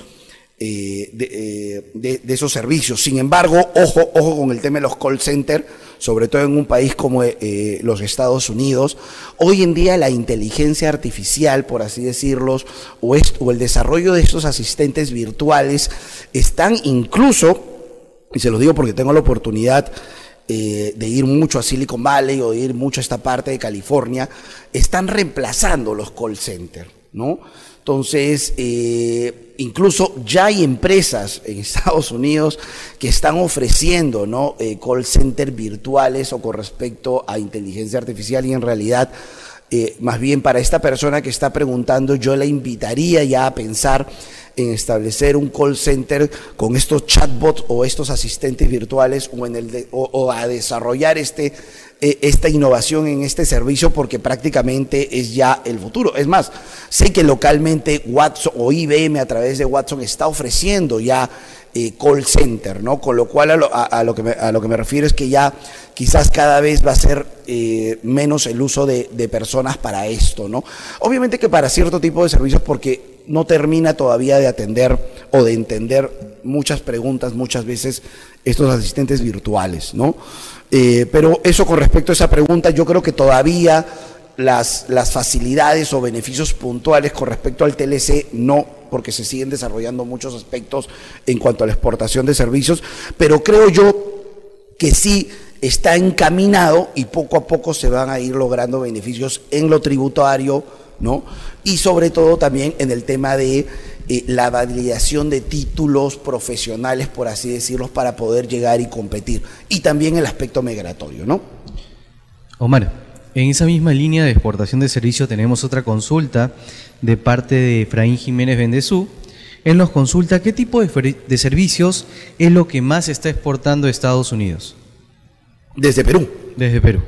Eh, de, eh, de, de esos servicios. Sin embargo, ojo, ojo con el tema de los call centers, sobre todo en un país como eh, los Estados Unidos. Hoy en día la inteligencia artificial, por así decirlo, o, es, o el desarrollo de estos asistentes virtuales están incluso, y se lo digo porque tengo la oportunidad eh, de ir mucho a Silicon Valley o de ir mucho a esta parte de California, están reemplazando los call centers, ¿no? Entonces, eh, incluso ya hay empresas en Estados Unidos que están ofreciendo, ¿no? eh, call center virtuales o con respecto a inteligencia artificial, y en realidad, eh, más bien para esta persona que está preguntando, yo la invitaría ya a pensar en establecer un call center con estos chatbots o estos asistentes virtuales o, en el de, o, o a desarrollar este esta innovación en este servicio, porque prácticamente es ya el futuro. Es más, sé que localmente Watson o I B M a través de Watson está ofreciendo ya eh, call center, ¿no? Con lo cual a lo, a, a lo que me, a lo que me refiero es que ya quizás cada vez va a ser eh, menos el uso de, de personas para esto, ¿no? Obviamente que para cierto tipo de servicios, porque no termina todavía de atender o de entender muchas preguntas, muchas veces estos asistentes virtuales, ¿no? Eh, pero eso con respecto a esa pregunta, yo creo que todavía las, las facilidades o beneficios puntuales con respecto al T L C no, porque se siguen desarrollando muchos aspectos en cuanto a la exportación de servicios, pero creo yo que sí está encaminado y poco a poco se van a ir logrando beneficios en lo tributario, ¿no? Y sobre todo también en el tema de eh, la validación de títulos profesionales, por así decirlo, para poder llegar y competir. Y también el aspecto migratorio, ¿no? Omar, en esa misma línea de exportación de servicios tenemos otra consulta de parte de Efraín Jiménez Bendezú. Él nos consulta qué tipo de, de servicios es lo que más se está exportando a Estados Unidos. Desde Perú. Desde Perú.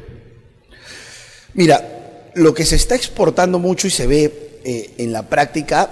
Mira, lo que se está exportando mucho y se ve eh, en la práctica,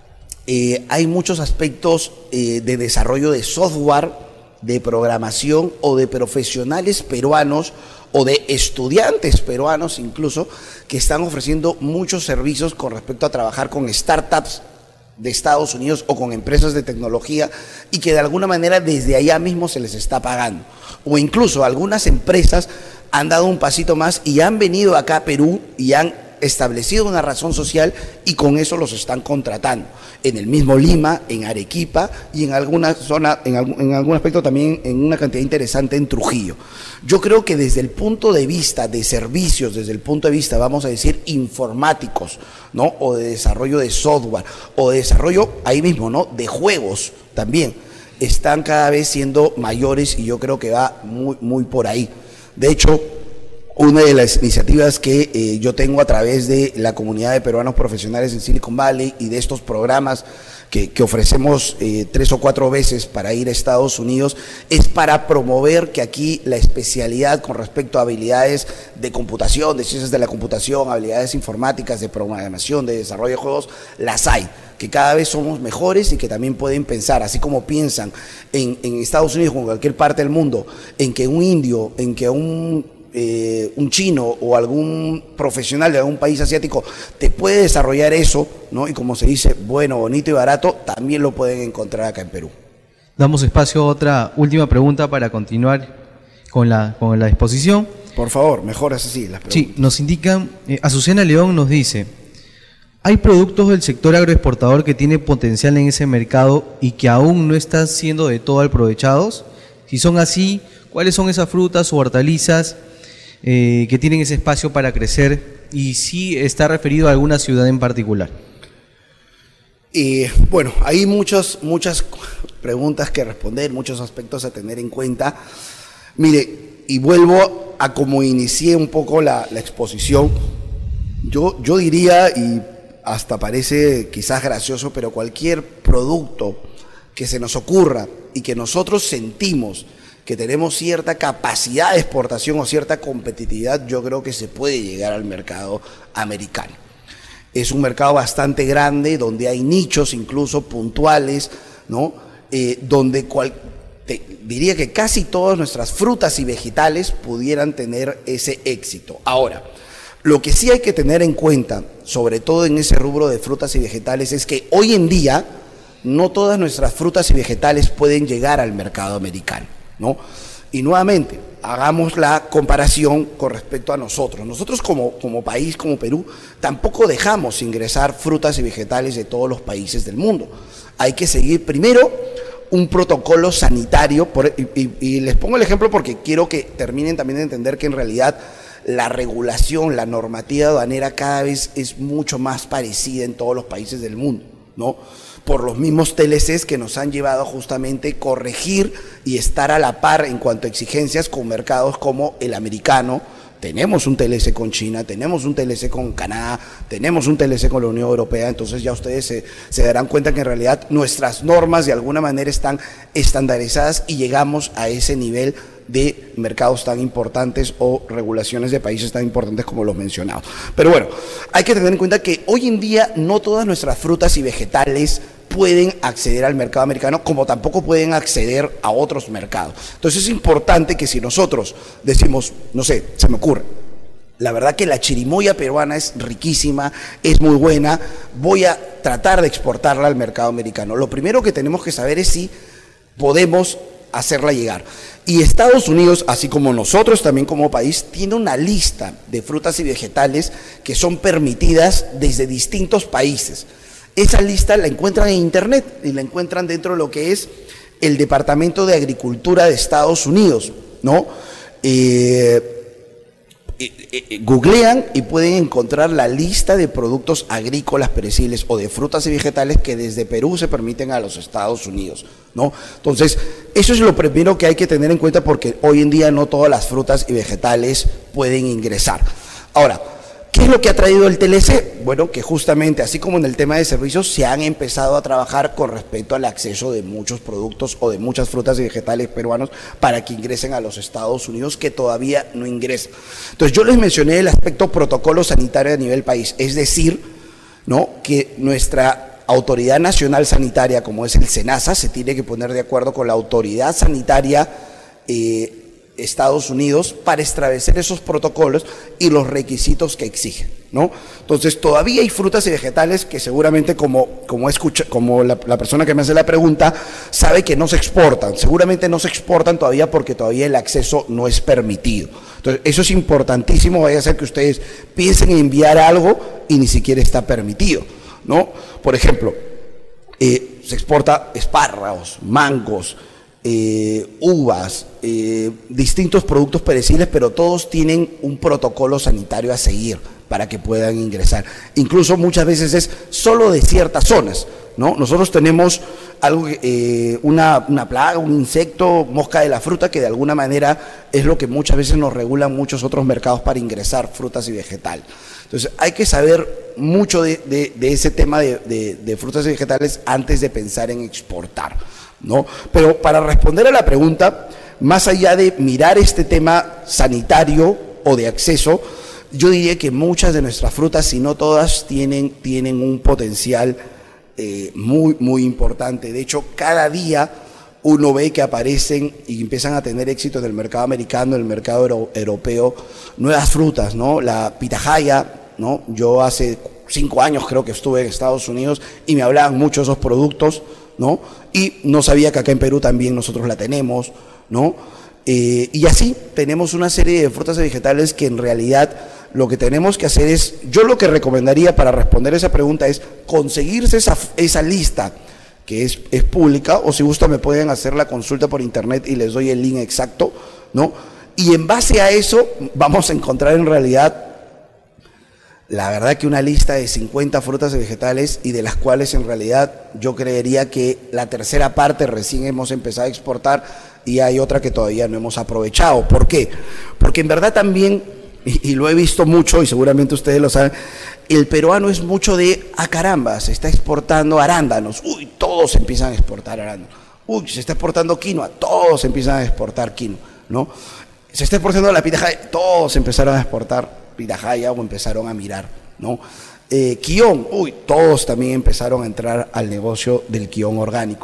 eh, hay muchos aspectos eh, de desarrollo de software, de programación o de profesionales peruanos o de estudiantes peruanos incluso, que están ofreciendo muchos servicios con respecto a trabajar con startups de Estados Unidos o con empresas de tecnología y que de alguna manera desde allá mismo se les está pagando. O incluso algunas empresas han dado un pasito más y han venido acá a Perú y han establecido una razón social y con eso los están contratando. En el mismo Lima, en Arequipa y en alguna zona, en algún, en algún aspecto también en una cantidad interesante en Trujillo. Yo creo que desde el punto de vista de servicios, desde el punto de vista, vamos a decir, informáticos, ¿no? O de desarrollo de software, o de desarrollo, ahí mismo, ¿no? De juegos también, están cada vez siendo mayores y yo creo que va muy, muy por ahí. De hecho, una de las iniciativas que eh, yo tengo a través de la comunidad de peruanos profesionales en Silicon Valley y de estos programas que, que ofrecemos eh, tres o cuatro veces para ir a Estados Unidos, es para promover que aquí la especialidad con respecto a habilidades de computación, de ciencias de la computación, habilidades informáticas, de programación, de desarrollo de juegos, las hay, que cada vez somos mejores y que también pueden pensar, así como piensan en, en Estados Unidos o en cualquier parte del mundo, en que un indio, en que un Eh, un chino o algún profesional de algún país asiático te puede desarrollar eso, ¿no? Y como se dice, bueno, bonito y barato, también lo pueden encontrar acá en Perú. Damos espacio a otra última pregunta para continuar con la, con la exposición. Por favor, mejoras así las preguntas. Sí, nos indican, eh, Azucena León nos dice, ¿hay productos del sector agroexportador que tiene potencial en ese mercado y que aún no están siendo de todo aprovechados? Si son así, ¿cuáles son esas frutas o hortalizas Eh, que tienen ese espacio para crecer y si está referido a alguna ciudad en particular? Y bueno, hay muchas, muchas preguntas que responder, muchos aspectos a tener en cuenta. Mire, y vuelvo a como inicié un poco la, la exposición, yo, yo diría, y hasta parece quizás gracioso, pero cualquier producto que se nos ocurra y que nosotros sentimos que tenemos cierta capacidad de exportación o cierta competitividad, yo creo que se puede llegar al mercado americano. Es un mercado bastante grande, donde hay nichos incluso puntuales, ¿no? Eh, donde cual, te, diría que casi todas nuestras frutas y vegetales pudieran tener ese éxito. Ahora, lo que sí hay que tener en cuenta, sobre todo en ese rubro de frutas y vegetales, es que hoy en día no todas nuestras frutas y vegetales pueden llegar al mercado americano, ¿no? Y nuevamente, hagamos la comparación con respecto a nosotros. Nosotros como, como país, como Perú, tampoco dejamos ingresar frutas y vegetales de todos los países del mundo. Hay que seguir primero un protocolo sanitario, por, y, y, y les pongo el ejemplo porque quiero que terminen también de entender que en realidad la regulación, la normativa aduanera cada vez es mucho más parecida en todos los países del mundo, ¿no? Por los mismos T L Cs que nos han llevado justamente a corregir y estar a la par en cuanto a exigencias con mercados como el americano. Tenemos un T L C con China, tenemos un T L C con Canadá, tenemos un T L C con la Unión Europea, entonces ya ustedes se, se darán cuenta que en realidad nuestras normas de alguna manera están estandarizadas y llegamos a ese nivel de mercados tan importantes o regulaciones de países tan importantes como los mencionados. Pero bueno, hay que tener en cuenta que hoy en día no todas nuestras frutas y vegetales pueden acceder al mercado americano, como tampoco pueden acceder a otros mercados. Entonces es importante que si nosotros decimos, no sé, se me ocurre, la verdad que la chirimoya peruana es riquísima, es muy buena, voy a tratar de exportarla al mercado americano. Lo primero que tenemos que saber es si podemos hacerla llegar. Y Estados Unidos, así como nosotros también como país, tiene una lista de frutas y vegetales que son permitidas desde distintos países. Esa lista la encuentran en internet y la encuentran dentro de lo que es el Departamento de Agricultura de Estados Unidos, ¿no? Eh, eh, eh, googlean y pueden encontrar la lista de productos agrícolas perecibles o de frutas y vegetales que desde Perú se permiten a los Estados Unidos, ¿no? Entonces, eso es lo primero que hay que tener en cuenta, porque hoy en día no todas las frutas y vegetales pueden ingresar. Ahora, ¿qué es lo que ha traído el T L C? Bueno, que justamente, así como en el tema de servicios, se han empezado a trabajar con respecto al acceso de muchos productos o de muchas frutas y vegetales peruanos para que ingresen a los Estados Unidos, que todavía no ingresan. Entonces, yo les mencioné el aspecto protocolo sanitario a nivel país, es decir, ¿no?, que nuestra autoridad nacional sanitaria, como es el SENASA, se tiene que poner de acuerdo con la autoridad sanitaria eh, Estados Unidos para establecer esos protocolos y los requisitos que exigen, ¿no? Entonces, todavía hay frutas y vegetales que seguramente, como, como, escucha, como la, la persona que me hace la pregunta, sabe que no se exportan. Seguramente no se exportan todavía porque todavía el acceso no es permitido. Entonces, eso es importantísimo. Vaya a ser que ustedes piensen en enviar algo y ni siquiera está permitido, ¿no? Por ejemplo, eh, se exporta espárragos, mangos, Eh, uvas, eh, distintos productos perecibles, pero todos tienen un protocolo sanitario a seguir para que puedan ingresar. Incluso muchas veces es solo de ciertas zonas, ¿no? Nosotros tenemos algo, eh, una, una plaga, un insecto, mosca de la fruta, que de alguna manera es lo que muchas veces nos regulan muchos otros mercados para ingresar frutas y vegetales. Entonces, hay que saber mucho de, de, de ese tema de, de, de frutas y vegetales antes de pensar en exportar, ¿no? Pero para responder a la pregunta, más allá de mirar este tema sanitario o de acceso, yo diría que muchas de nuestras frutas, si no todas, tienen, tienen un potencial eh, muy, muy importante. De hecho, cada día uno ve que aparecen y empiezan a tener éxito en el mercado americano, en el mercado euro, europeo, nuevas frutas, ¿no? La pitahaya, ¿no? Yo hace cinco años creo que estuve en Estados Unidos y me hablaban mucho de esos productos, ¿no? Y no sabía que acá en Perú también nosotros la tenemos, ¿no? Eh, y así tenemos una serie de frutas y vegetales que en realidad lo que tenemos que hacer es, yo lo que recomendaría para responder esa pregunta es conseguirse esa, esa lista que es, es pública, o si gusta me pueden hacer la consulta por internet y les doy el link exacto, ¿no? Y en base a eso vamos a encontrar en realidad, la verdad, que una lista de cincuenta frutas y vegetales, y de las cuales en realidad yo creería que la tercera parte recién hemos empezado a exportar y hay otra que todavía no hemos aprovechado. ¿Por qué? Porque en verdad también, y, y lo he visto mucho y seguramente ustedes lo saben, el peruano es mucho de, ah caramba, se está exportando arándanos, uy, todos empiezan a exportar arándanos, uy, se está exportando quinoa, todos empiezan a exportar quinoa, ¿no? Se está exportando la pitahaya, todos empezaron a exportar pitahaya o empezaron a mirar, ¿no? Eh, quión, uy, todos también empezaron a entrar al negocio del quión orgánico.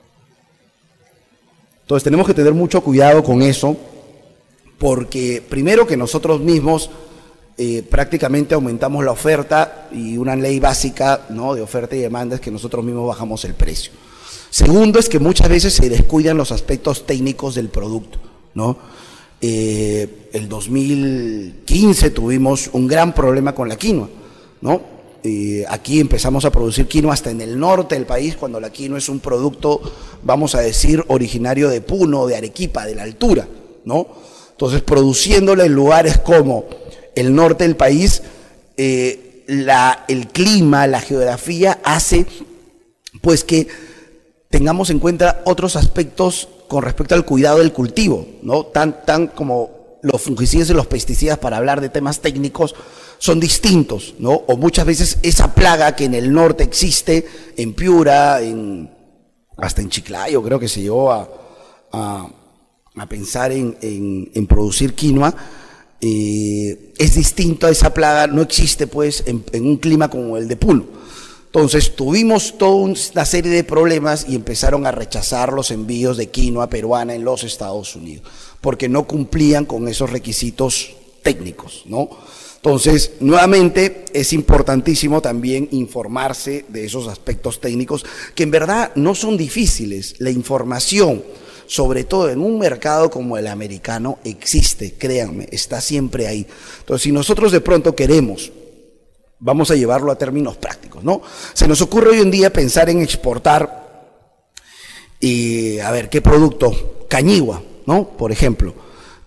Entonces tenemos que tener mucho cuidado con eso, porque primero que nosotros mismos eh, prácticamente aumentamos la oferta, y una ley básica, ¿no?, de oferta y demanda es que nosotros mismos bajamos el precio. Segundo es que muchas veces se descuidan los aspectos técnicos del producto, ¿no? Eh, el dos mil quince tuvimos un gran problema con la quinoa, ¿no? Eh, aquí empezamos a producir quinoa hasta en el norte del país, cuando la quinoa es un producto, vamos a decir, originario de Puno, de Arequipa, de la altura, ¿no? Entonces, produciéndola en lugares como el norte del país, eh, la, el clima, la geografía hace pues que tengamos en cuenta otros aspectos con respecto al cuidado del cultivo, ¿no? Tan, tan como los fungicidas y los pesticidas, para hablar de temas técnicos, son distintos, ¿no? O muchas veces esa plaga que en el norte existe, en Piura, en, hasta en Chiclayo, creo que se llegó a, a, a pensar en, en, en producir quinoa, eh, es distinto a esa plaga, no existe pues en, en un clima como el de Puno. Entonces tuvimos toda una serie de problemas y empezaron a rechazar los envíos de quinoa peruana en los Estados Unidos, porque no cumplían con esos requisitos técnicos, ¿no? Entonces, nuevamente, es importantísimo también informarse de esos aspectos técnicos, que en verdad no son difíciles. La información, sobre todo en un mercado como el americano, existe, créanme, está siempre ahí. Entonces, si nosotros de pronto queremos, vamos a llevarlo a términos prácticos, ¿no? Se nos ocurre hoy en día pensar en exportar, y a ver, ¿qué producto? Cañigua, ¿no? Por ejemplo.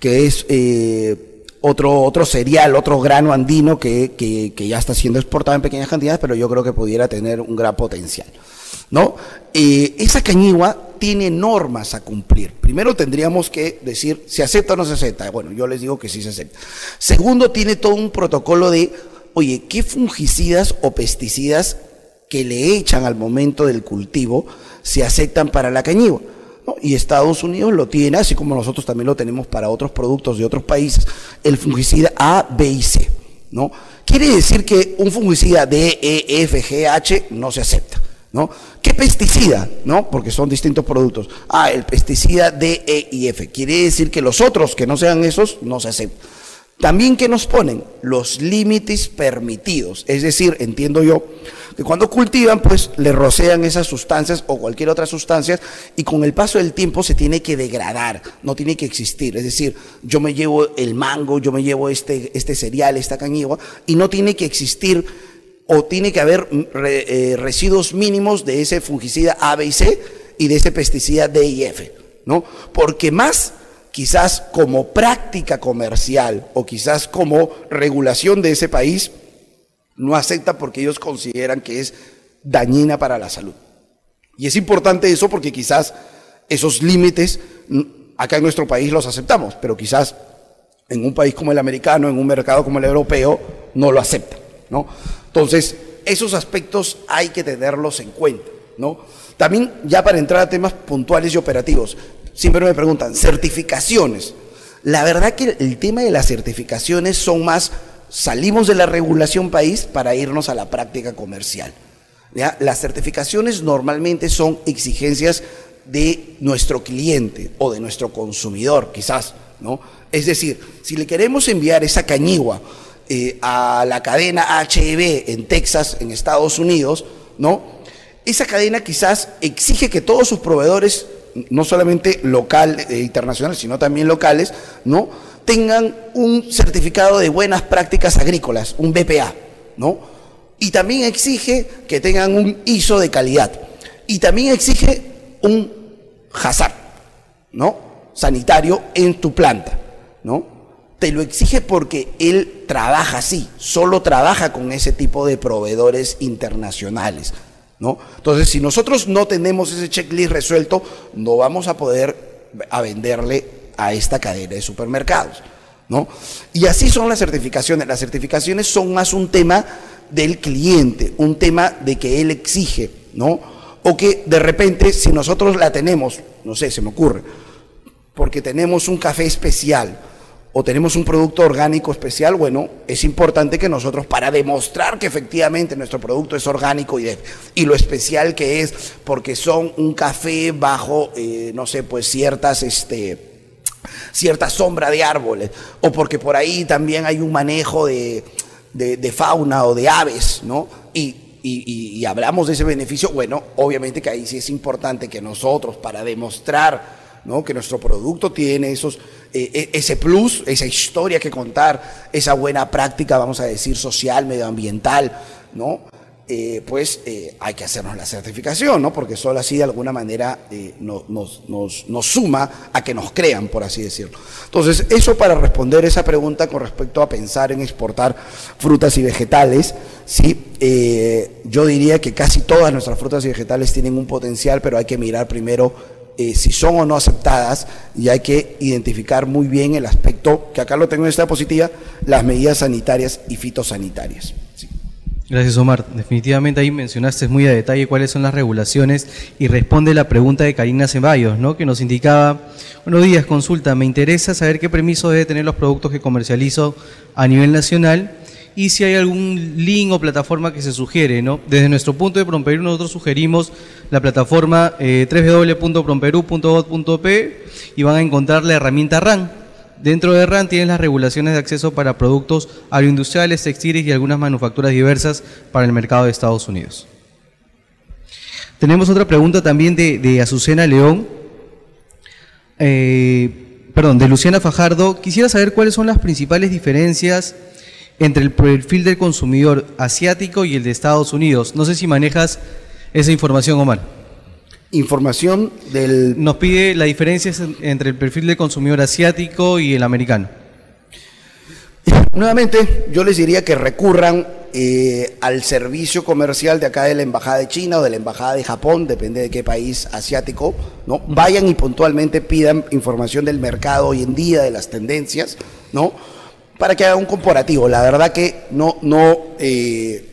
que es eh, otro, otro cereal, otro grano andino que, que, que ya está siendo exportado en pequeñas cantidades, pero yo creo que pudiera tener un gran potencial, ¿no? Eh, esa cañigua tiene normas a cumplir. Primero tendríamos que decir, ¿se acepta o no se acepta? Bueno, yo les digo que sí se acepta. Segundo, tiene todo un protocolo de, oye, ¿qué fungicidas o pesticidas que le echan al momento del cultivo se aceptan para la cañigua? ¿No? Y Estados Unidos lo tiene, así como nosotros también lo tenemos para otros productos de otros países, el fungicida A, B y C, ¿no? Quiere decir que un fungicida D, E, F, G, H no se acepta, ¿no? ¿Qué pesticida? ¿No? Porque son distintos productos. Ah, el pesticida D, E y F. Quiere decir que los otros que no sean esos no se aceptan. También, ¿qué nos ponen? Los límites permitidos. Es decir, entiendo yo que cuando cultivan, pues le rocean esas sustancias o cualquier otra sustancia y con el paso del tiempo se tiene que degradar, no tiene que existir. Es decir, yo me llevo el mango, yo me llevo este, este cereal, esta cañigua, y no tiene que existir o tiene que haber re, eh, residuos mínimos de ese fungicida A, B y C y de ese pesticida D y F, ¿no? Porque más quizás como práctica comercial o quizás como regulación de ese país, no acepta porque ellos consideran que es dañina para la salud. Y es importante eso porque quizás esos límites acá en nuestro país los aceptamos, pero quizás en un país como el americano, en un mercado como el europeo, no lo aceptan, ¿no? Entonces, esos aspectos hay que tenerlos en cuenta, ¿no? También, ya para entrar a temas puntuales y operativos, siempre me preguntan, certificaciones. La verdad que el tema de las certificaciones son más, salimos de la regulación país para irnos a la práctica comercial, ¿ya? Las certificaciones normalmente son exigencias de nuestro cliente o de nuestro consumidor, quizás, ¿no? Es decir, si le queremos enviar esa cañigua eh, a la cadena H E B en Texas, en Estados Unidos, ¿no? Esa cadena quizás exige que todos sus proveedores, no solamente local e internacionales, sino también locales, ¿no?, tengan un certificado de buenas prácticas agrícolas, un B P A, ¿no? Y también exige que tengan un I S O de calidad. Y también exige un hazard, ¿no?, sanitario en tu planta, ¿no? Te lo exige porque él trabaja así, solo trabaja con ese tipo de proveedores internacionales, ¿no? Entonces, si nosotros no tenemos ese checklist resuelto, no vamos a poder a venderle a esta cadena de supermercados, ¿no? Y así son las certificaciones. Las certificaciones son más un tema del cliente, un tema de que él exige, ¿no? O que de repente, si nosotros la tenemos, no sé, se me ocurre, porque tenemos un café especial o tenemos un producto orgánico especial, bueno, es importante que nosotros, para demostrar que efectivamente nuestro producto es orgánico y, de, y lo especial que es, porque son un café bajo, eh, no sé, pues ciertas, este, cierta sombra de árboles, o porque por ahí también hay un manejo de, de, de fauna o de aves, ¿no? Y, y, y, y hablamos de ese beneficio, bueno, obviamente que ahí sí es importante que nosotros, para demostrar, ¿no?, que nuestro producto tiene esos, eh, ese plus, esa historia que contar, esa buena práctica, vamos a decir, social, medioambiental, ¿no? Eh, pues eh, hay que hacernos la certificación, ¿no? Porque solo así de alguna manera eh, no, nos, nos, nos suma a que nos crean, por así decirlo. Entonces, eso para responder esa pregunta con respecto a pensar en exportar frutas y vegetales, ¿sí? Eh, yo diría que casi todas nuestras frutas y vegetales tienen un potencial, pero hay que mirar primero Eh, si son o no aceptadas, y hay que identificar muy bien el aspecto, que acá lo tengo en esta diapositiva, las medidas sanitarias y fitosanitarias. Sí. Gracias, Omar. Definitivamente ahí mencionaste muy a detalle cuáles son las regulaciones y responde la pregunta de Karina Ceballos, ¿no?, que nos indicaba: buenos días, consulta, me interesa saber qué permiso debe tener los productos que comercializo a nivel nacional y si hay algún link o plataforma que se sugiere, ¿no? Desde nuestro punto de PROMPERÚ nosotros sugerimos la plataforma eh, doble u doble u doble u punto promperú punto gov punto pe y van a encontrar la herramienta R A N. Dentro de R A N tienen las regulaciones de acceso para productos agroindustriales, textiles y algunas manufacturas diversas para el mercado de Estados Unidos. Tenemos otra pregunta también de, de Azucena León, eh, perdón, de Luciana Fajardo. Quisiera saber cuáles son las principales diferencias entre el perfil del consumidor asiático y el de Estados Unidos. No sé si manejas esa información, Omar. Información del... Nos pide la diferencia entre el perfil del consumidor asiático y el americano. Nuevamente, yo les diría que recurran eh, al servicio comercial de acá de la Embajada de China o de la Embajada de Japón, depende de qué país asiático, ¿no? Vayan y puntualmente pidan información del mercado hoy en día, de las tendencias, ¿no? Para que hagan un comparativo. La verdad que no, no, eh,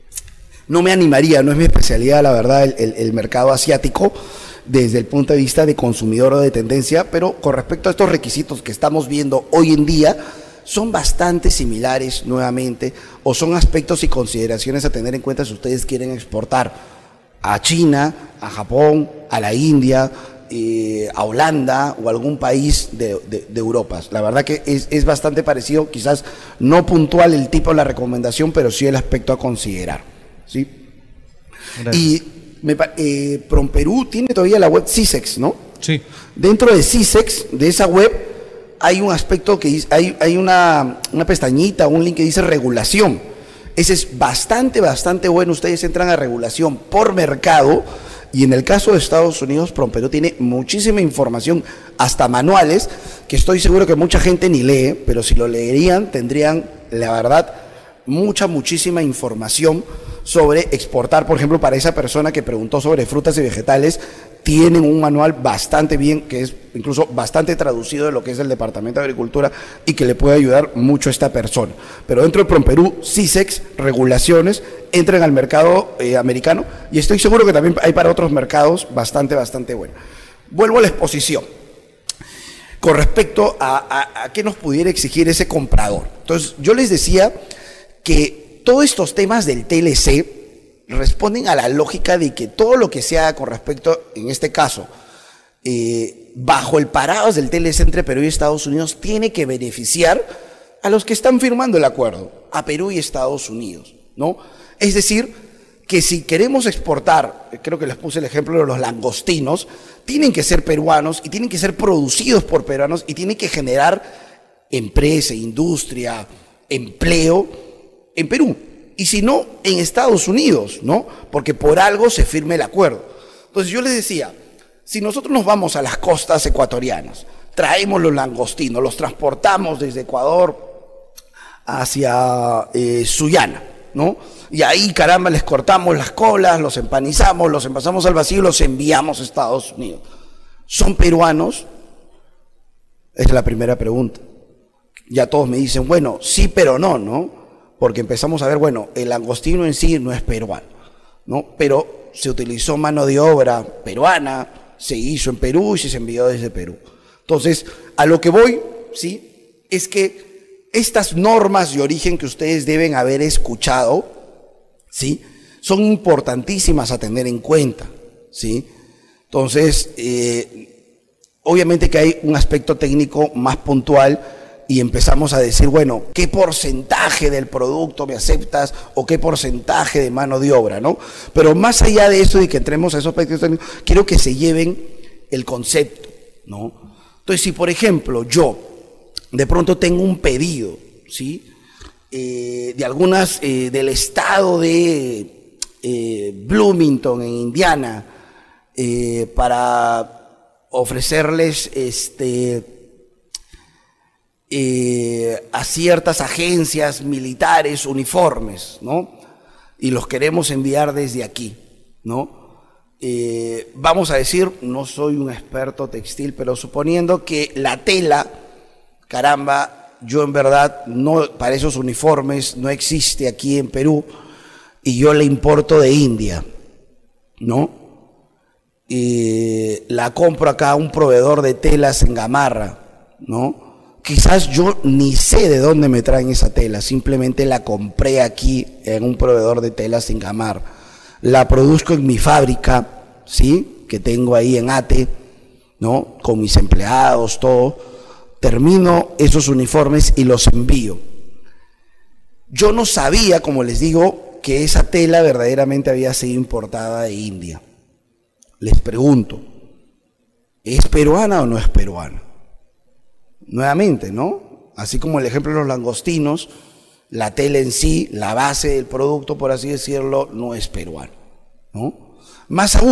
no me animaría, no es mi especialidad, la verdad, el, el, el mercado asiático desde el punto de vista de consumidor o de tendencia, pero con respecto a estos requisitos que estamos viendo hoy en día, son bastante similares nuevamente, o son aspectos y consideraciones a tener en cuenta si ustedes quieren exportar a China, a Japón, a la India, eh, a Holanda o algún país de, de, de Europa. La verdad que es, es bastante parecido, quizás no puntual el tipo de la recomendación, pero sí el aspecto a considerar, ¿sí? Gracias. Y me, eh, PromPerú tiene todavía la web CISEX, ¿no? Sí. Dentro de CISEX, de esa web, hay un aspecto que dice, hay, hay una, una pestañita, un link que dice regulación. Ese es bastante, bastante bueno. Ustedes entran a regulación por mercado y en el caso de Estados Unidos, PromPerú tiene muchísima información, hasta manuales, que estoy seguro que mucha gente ni lee, pero si lo leerían tendrían, la verdad, mucha, muchísima información sobre exportar. Por ejemplo, para esa persona que preguntó sobre frutas y vegetales, tienen un manual bastante bien, que es incluso bastante traducido de lo que es el Departamento de Agricultura y que le puede ayudar mucho a esta persona. Pero dentro de PromPerú, CISEX, regulaciones, entren al mercado eh, americano y estoy seguro que también hay para otros mercados bastante, bastante bueno. Vuelvo a la exposición. Con respecto a, a, a qué nos pudiera exigir ese comprador. Entonces, yo les decía que todos estos temas del T L C responden a la lógica de que todo lo que se haga con respecto, en este caso, eh, bajo el paraguas del T L C entre Perú y Estados Unidos, tiene que beneficiar a los que están firmando el acuerdo, a Perú y Estados Unidos, ¿no? Es decir, que si queremos exportar, creo que les puse el ejemplo de los langostinos, tienen que ser peruanos y tienen que ser producidos por peruanos y tienen que generar empresa, industria, empleo en Perú. Y si no, en Estados Unidos, ¿no? Porque por algo se firme el acuerdo. Entonces yo les decía, si nosotros nos vamos a las costas ecuatorianas, traemos los langostinos, los transportamos desde Ecuador hacia eh, Sullana, ¿no? Y ahí, caramba, les cortamos las colas, los empanizamos, los envasamos al vacío y los enviamos a Estados Unidos. ¿Son peruanos? Esa es la primera pregunta. Ya todos me dicen, bueno, sí, pero no, ¿no? Porque empezamos a ver, bueno, el langostino en sí no es peruano, ¿no? Pero se utilizó mano de obra peruana, se hizo en Perú y se envió desde Perú. Entonces, a lo que voy, ¿sí? Es que estas normas de origen que ustedes deben haber escuchado, ¿sí? Son importantísimas a tener en cuenta, ¿sí? Entonces, eh, obviamente que hay un aspecto técnico más puntual y empezamos a decir, bueno, ¿qué porcentaje del producto me aceptas o qué porcentaje de mano de obra, ¿no? Pero más allá de eso y que entremos a esos aspectos técnicos, quiero que se lleven el concepto, ¿no? Entonces, si por ejemplo yo de pronto tengo un pedido, ¿sí? Eh, de algunas, eh, del estado de eh, Bloomington, en Indiana, eh, para ofrecerles este... Eh, a ciertas agencias militares uniformes, ¿no? Y los queremos enviar desde aquí, ¿no? Eh, vamos a decir, no soy un experto textil, pero suponiendo que la tela, caramba, yo en verdad, no, para esos uniformes no existe aquí en Perú y yo la importo de India, ¿no? Eh, la compro acá a un proveedor de telas en Gamarra, ¿no? Quizás yo ni sé de dónde me traen esa tela, simplemente la compré aquí en un proveedor de telas en Gamarra. La produzco en mi fábrica, ¿sí? Que tengo ahí en Ate, ¿no? Con mis empleados, todo. Termino esos uniformes y los envío. Yo no sabía, como les digo, que esa tela verdaderamente había sido importada de India. Les pregunto, ¿es peruana o no es peruana? Nuevamente, ¿no? Así como el ejemplo de los langostinos, la tela en sí, la base del producto, por así decirlo, no es peruana, ¿no? Más aún,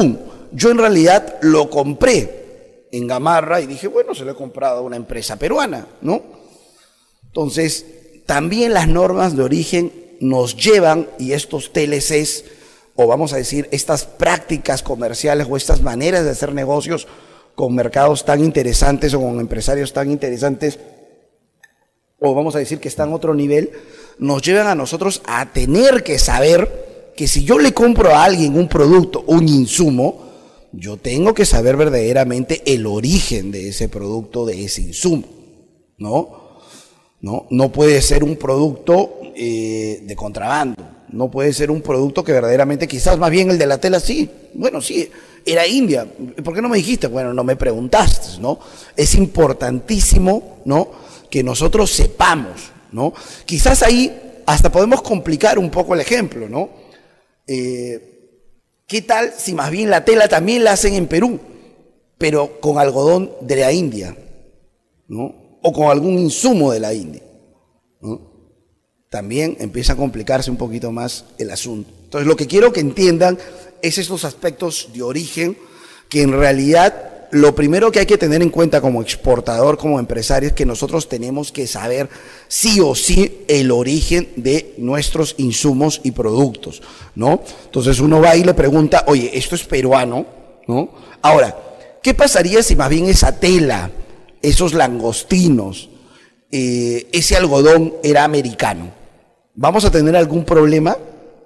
Yo en realidad lo compré en Gamarra y dije, bueno, se lo he comprado a una empresa peruana, ¿no? Entonces, también las normas de origen nos llevan, y estos T L Cs, o vamos a decir, estas prácticas comerciales o estas maneras de hacer negocios con mercados tan interesantes o con empresarios tan interesantes, o vamos a decir que están a otro nivel, nos llevan a nosotros a tener que saber que si yo le compro a alguien un producto, un insumo, yo tengo que saber verdaderamente el origen de ese producto, de ese insumo, ¿no? No, no puede ser un producto eh, de contrabando, no puede ser un producto que verdaderamente, quizás más bien el de la tela sí, bueno, sí, era India, ¿por qué no me dijiste? Bueno, no me preguntaste, ¿no? Es importantísimo, ¿no?, que nosotros sepamos, ¿no? Quizás ahí hasta podemos complicar un poco el ejemplo, ¿no? Eh, ¿qué tal si más bien la tela también la hacen en Perú, pero con algodón de la India, ¿no?, o con algún insumo de la India, ¿no? También empieza a complicarse un poquito más el asunto. Entonces, lo que quiero que entiendan es estos aspectos de origen, que en realidad lo primero que hay que tener en cuenta como exportador, como empresario, es que nosotros tenemos que saber sí o sí el origen de nuestros insumos y productos, ¿no? Entonces uno va y le pregunta, oye, ¿esto es peruano?, ¿no? Ahora, ¿qué pasaría si más bien esa tela, esos langostinos, eh, ese algodón era americano? ¿Vamos a tener algún problema?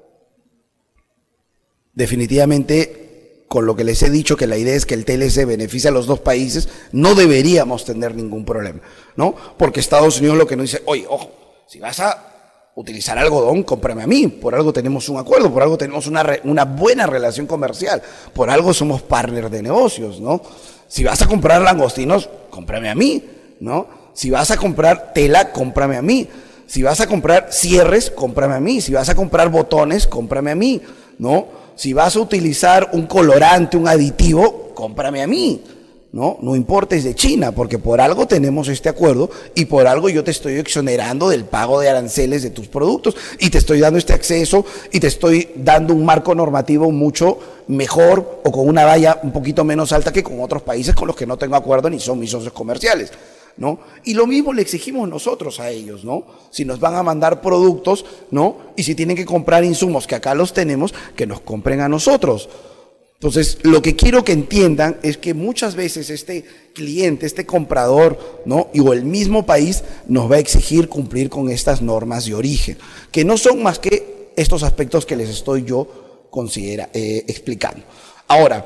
Definitivamente, con lo que les he dicho, que la idea es que el T L C beneficia a los dos países, no deberíamos tener ningún problema, ¿no? Porque Estados Unidos lo que nos dice, oye, ojo, si vas a utilizar algodón, cómprame a mí, por algo tenemos un acuerdo, por algo tenemos una, re, una buena relación comercial, por algo somos partners de negocios, ¿no? Si vas a comprar langostinos, cómprame a mí, ¿no? Si vas a comprar tela, cómprame a mí. Si vas a comprar cierres, cómprame a mí. Si vas a comprar botones, cómprame a mí, ¿no? Si vas a utilizar un colorante, un aditivo, cómprame a mí, ¿no? No importa, es de China, porque por algo tenemos este acuerdo y por algo yo te estoy exonerando del pago de aranceles de tus productos y te estoy dando este acceso y te estoy dando un marco normativo mucho mejor o con una valla un poquito menos alta que con otros países con los que no tengo acuerdo ni son mis socios comerciales, ¿no? Y lo mismo le exigimos nosotros a ellos, ¿no? Si nos van a mandar productos, ¿no?, y si tienen que comprar insumos, que acá los tenemos, que nos compren a nosotros. Entonces, lo que quiero que entiendan es que muchas veces este cliente, este comprador, ¿no?, y o el mismo país nos va a exigir cumplir con estas normas de origen, que no son más que estos aspectos que les estoy yo considera, eh, explicando. Ahora,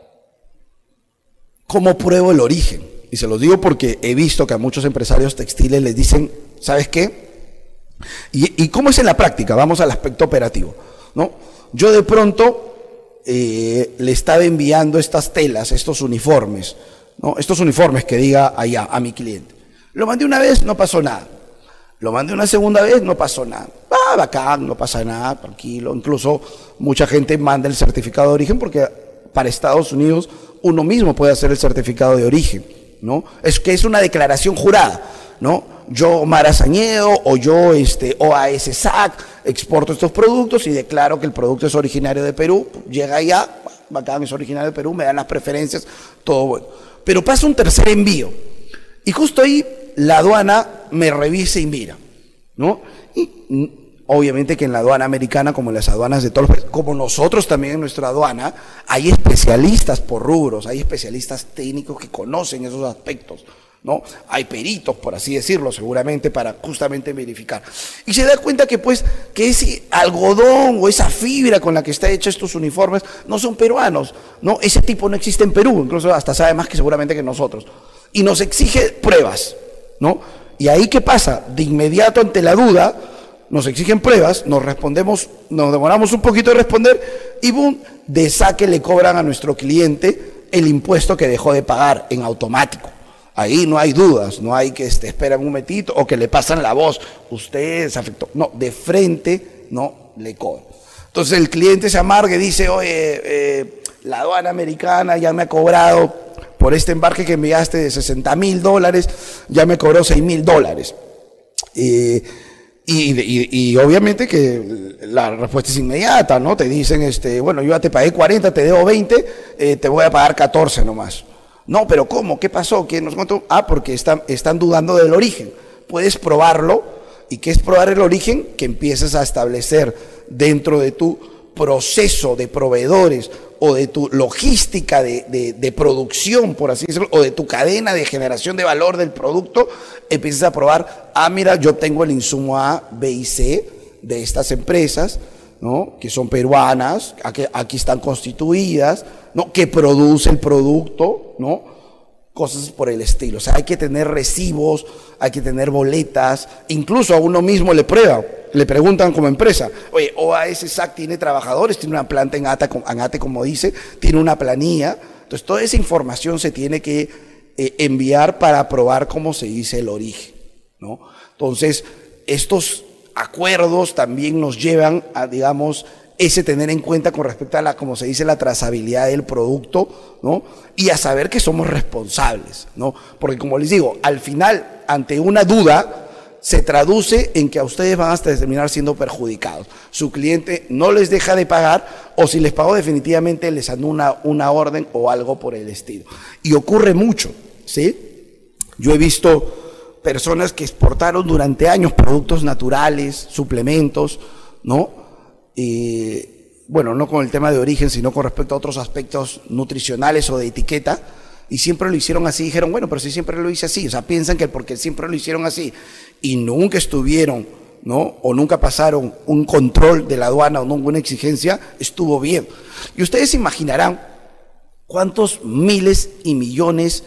¿cómo pruebo el origen? Y se los digo porque he visto que a muchos empresarios textiles les dicen, ¿sabes qué? ¿Y, y cómo es en la práctica? Vamos al aspecto operativo, ¿no? Yo de pronto eh, le estaba enviando estas telas, estos uniformes, ¿no?, estos uniformes que diga allá a mi cliente. Lo mandé una vez, no pasó nada. Lo mandé una segunda vez, no pasó nada. Ah, bacán, no pasa nada, tranquilo. Incluso mucha gente manda el certificado de origen porque para Estados Unidos uno mismo puede hacer el certificado de origen, ¿no? Es que es una declaración jurada, ¿no? Yo, Mara Sañedo, o yo, este, O A S S A C, exporto estos productos y declaro que el producto es originario de Perú, llega allá, bacán, es originario de Perú, me dan las preferencias, todo bueno. Pero pasa un tercer envío, y justo ahí la aduana me revisa y mira, ¿no? Y obviamente que en la aduana americana, como en las aduanas de todos los países, como nosotros también en nuestra aduana, hay especialistas por rubros, hay especialistas técnicos que conocen esos aspectos, ¿no? Hay peritos, por así decirlo, seguramente para justamente verificar. Y se da cuenta que pues, que ese algodón o esa fibra con la que está hecha estos uniformes no son peruanos, ¿no? Ese tipo no existe en Perú, incluso hasta sabe más que seguramente que nosotros. Y nos exige pruebas, ¿no? Y ahí, ¿qué pasa? De inmediato ante la duda, nos exigen pruebas, nos respondemos, nos demoramos un poquito de responder y boom, de saque le cobran a nuestro cliente el impuesto que dejó de pagar en automático. Ahí no hay dudas, no hay que este, esperan un momentito o que le pasan la voz, usted se afectó. No, de frente no le cobran. Entonces el cliente se amarga y dice, oye, eh, la aduana americana ya me ha cobrado por este embarque que enviaste de sesenta mil dólares, ya me cobró seis mil dólares. Eh, Y, y, y obviamente que la respuesta es inmediata, ¿no? Te dicen, este, bueno, yo ya te pagué cuarenta, te debo veinte, eh, te voy a pagar catorce nomás. No, pero ¿cómo? ¿Qué pasó? ¿Qué nos contó? Ah, porque están, están dudando del origen. Puedes probarlo. ¿Y qué es probar el origen? Que empieces a establecer dentro de tu proceso de proveedores o de tu logística de, de, de producción, por así decirlo, o de tu cadena de generación de valor del producto, empiezas a probar, ah, mira, yo tengo el insumo A, B y C de estas empresas, ¿no? Que son peruanas, aquí, aquí están constituidas, ¿no? Que produce el producto, ¿no? Cosas por el estilo. O sea, hay que tener recibos, hay que tener boletas, incluso a uno mismo le prueba, le preguntan como empresa, oye, O A S S A C tiene trabajadores, tiene una planta en ATA, en ATE, como dice, tiene una planilla. Entonces, toda esa información se tiene que eh, enviar para probar cómo se dice el origen, ¿no? Entonces, estos acuerdos también nos llevan a, digamos, ese tener en cuenta con respecto a la, como se dice, la trazabilidad del producto, ¿no? Y a saber que somos responsables, ¿no? Porque como les digo, al final, ante una duda, se traduce en que a ustedes van hasta terminar siendo perjudicados. Su cliente no les deja de pagar, o si les pagó definitivamente les anula una orden o algo por el estilo. Y ocurre mucho, ¿sí? Yo he visto personas que exportaron durante años productos naturales, suplementos, ¿no? Eh, bueno, no con el tema de origen, sino con respecto a otros aspectos nutricionales o de etiqueta, y siempre lo hicieron así. Dijeron, bueno, pero si siempre lo hice así, o sea, piensan que porque siempre lo hicieron así y nunca estuvieron, ¿no? O nunca pasaron un control de la aduana o ninguna exigencia, estuvo bien. Y ustedes imaginarán cuántos miles y millones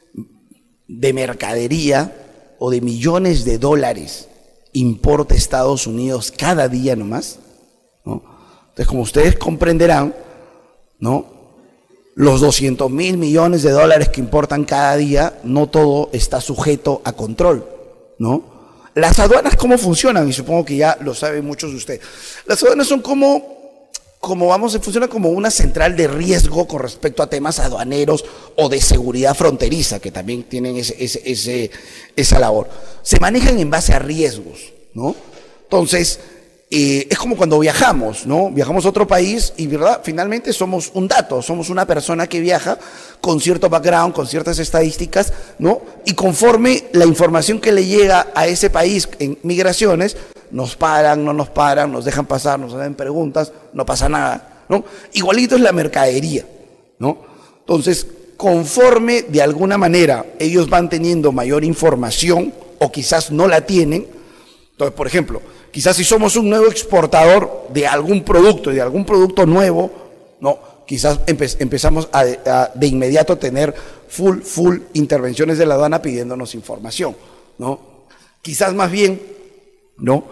de mercadería o de millones de dólares importa Estados Unidos cada día nomás, ¿no? Entonces, como ustedes comprenderán, ¿no? Los doscientos mil millones de dólares que importan cada día, no todo está sujeto a control, ¿no? Las aduanas, ¿cómo funcionan? Y supongo que ya lo saben muchos de ustedes. Las aduanas son como, como vamos, funcionan como una central de riesgo con respecto a temas aduaneros o de seguridad fronteriza, que también tienen ese, ese, ese, esa labor. Se manejan en base a riesgos, ¿no? Entonces, Eh, es como cuando viajamos, ¿no? Viajamos a otro país y, ¿verdad? Finalmente somos un dato, somos una persona que viaja con cierto background, con ciertas estadísticas, ¿no? Y conforme la información que le llega a ese país en migraciones, nos paran, no nos paran, nos dejan pasar, nos hacen preguntas, no pasa nada, ¿no? Igualito es la mercadería, ¿no? Entonces, conforme de alguna manera ellos van teniendo mayor información o quizás no la tienen, entonces, por ejemplo, quizás si somos un nuevo exportador de algún producto, de algún producto nuevo, no, quizás empe empezamos a, a de inmediato tener full, full intervenciones de la aduana pidiéndonos información, ¿no? Quizás más bien, ¿no?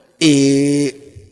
Eh,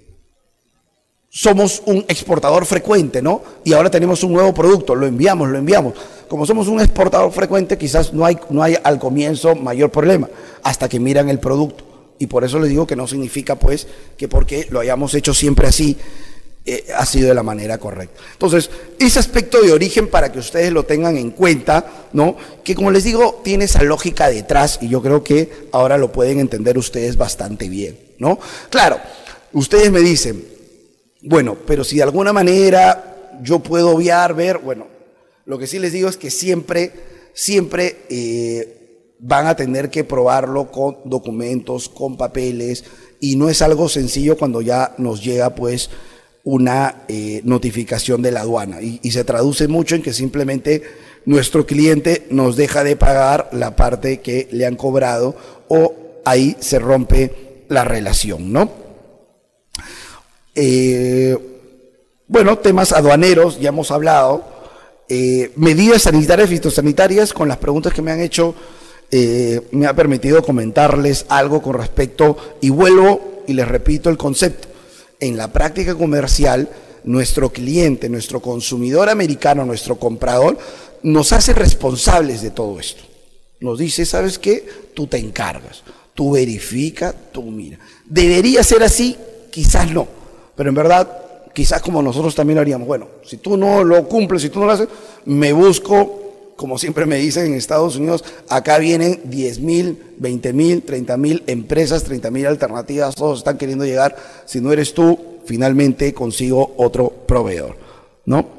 somos un exportador frecuente, ¿no? Y ahora tenemos un nuevo producto, lo enviamos, lo enviamos. Como somos un exportador frecuente, quizás no hay, no hay al comienzo mayor problema, hasta que miran el producto. Y por eso les digo que no significa, pues, que porque lo hayamos hecho siempre así, eh, ha sido de la manera correcta. Entonces, ese aspecto de origen, para que ustedes lo tengan en cuenta, ¿no? Que como les digo, tiene esa lógica detrás, y yo creo que ahora lo pueden entender ustedes bastante bien, ¿no? Claro, ustedes me dicen, bueno, pero si de alguna manera yo puedo obviar, ver, bueno, lo que sí les digo es que siempre, siempre... Eh, van a tener que probarlo con documentos, con papeles, y no es algo sencillo cuando ya nos llega pues una eh, notificación de la aduana, y, y se traduce mucho en que simplemente nuestro cliente nos deja de pagar la parte que le han cobrado, o ahí se rompe la relación, ¿no? Eh, bueno, temas aduaneros, ya hemos hablado, eh, medidas sanitarias, fitosanitarias, con las preguntas que me han hecho. Eh, me ha permitido comentarles algo con respecto, y vuelvo y les repito el concepto. En la práctica comercial, nuestro cliente, nuestro consumidor americano, nuestro comprador, nos hace responsables de todo esto. Nos dice, ¿sabes qué? Tú te encargas, tú verifica, tú mira. ¿Debería ser así? Quizás no, pero en verdad, quizás como nosotros también lo haríamos. Bueno, si tú no lo cumples, si tú no lo haces, me busco como siempre me dicen en Estados Unidos, acá vienen diez mil, veinte mil, treinta mil empresas, treinta mil alternativas, todos están queriendo llegar. Si no eres tú, finalmente consigo otro proveedor, ¿no?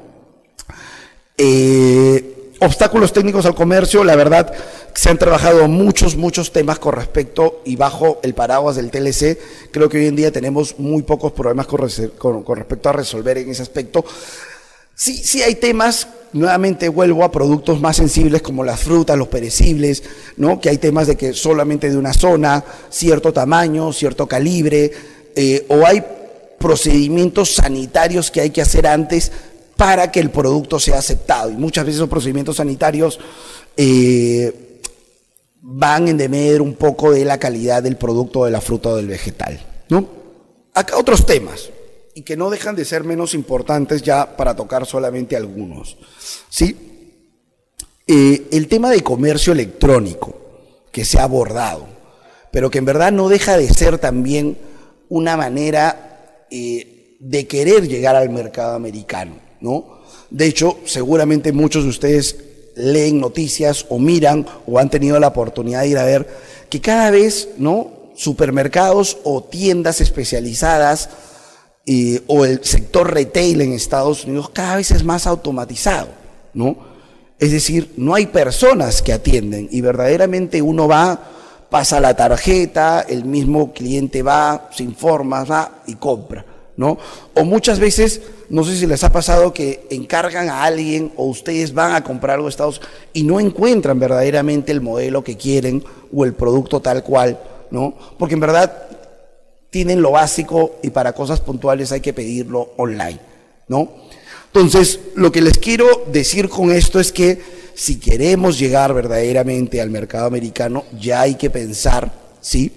Eh, obstáculos técnicos al comercio, la verdad, se han trabajado muchos, muchos temas con respecto y bajo el paraguas del T L C. Creo que hoy en día tenemos muy pocos problemas con, con, con respecto a resolver en ese aspecto. Sí, sí hay temas. Nuevamente vuelvo a productos más sensibles como las frutas, los perecibles, ¿no? Que hay temas de que solamente de una zona, cierto tamaño, cierto calibre, eh, o hay procedimientos sanitarios que hay que hacer antes para que el producto sea aceptado. Y muchas veces esos procedimientos sanitarios eh, van en demedir un poco de la calidad del producto, de la fruta o del vegetal, ¿no? Acá otros temas, y que no dejan de ser menos importantes ya para tocar solamente algunos, ¿sí? Eh, el tema de comercio electrónico que se ha abordado, pero que en verdad no deja de ser también una manera eh, de querer llegar al mercado americano, ¿no? De hecho, seguramente muchos de ustedes leen noticias o miran o han tenido la oportunidad de ir a ver que cada vez, ¿no? Supermercados o tiendas especializadas Eh, o el sector retail en Estados Unidos cada vez es más automatizado, ¿no? Es decir, no hay personas que atienden y verdaderamente uno va, pasa la tarjeta, el mismo cliente va, se informa, va y compra, ¿no? O muchas veces, no sé si les ha pasado que encargan a alguien o ustedes van a comprar algo de Estados Unidos y no encuentran verdaderamente el modelo que quieren o el producto tal cual, ¿no? Porque en verdad tienen lo básico y para cosas puntuales hay que pedirlo online, ¿no? Entonces, lo que les quiero decir con esto es que si queremos llegar verdaderamente al mercado americano, ya hay que pensar, ¿sí?,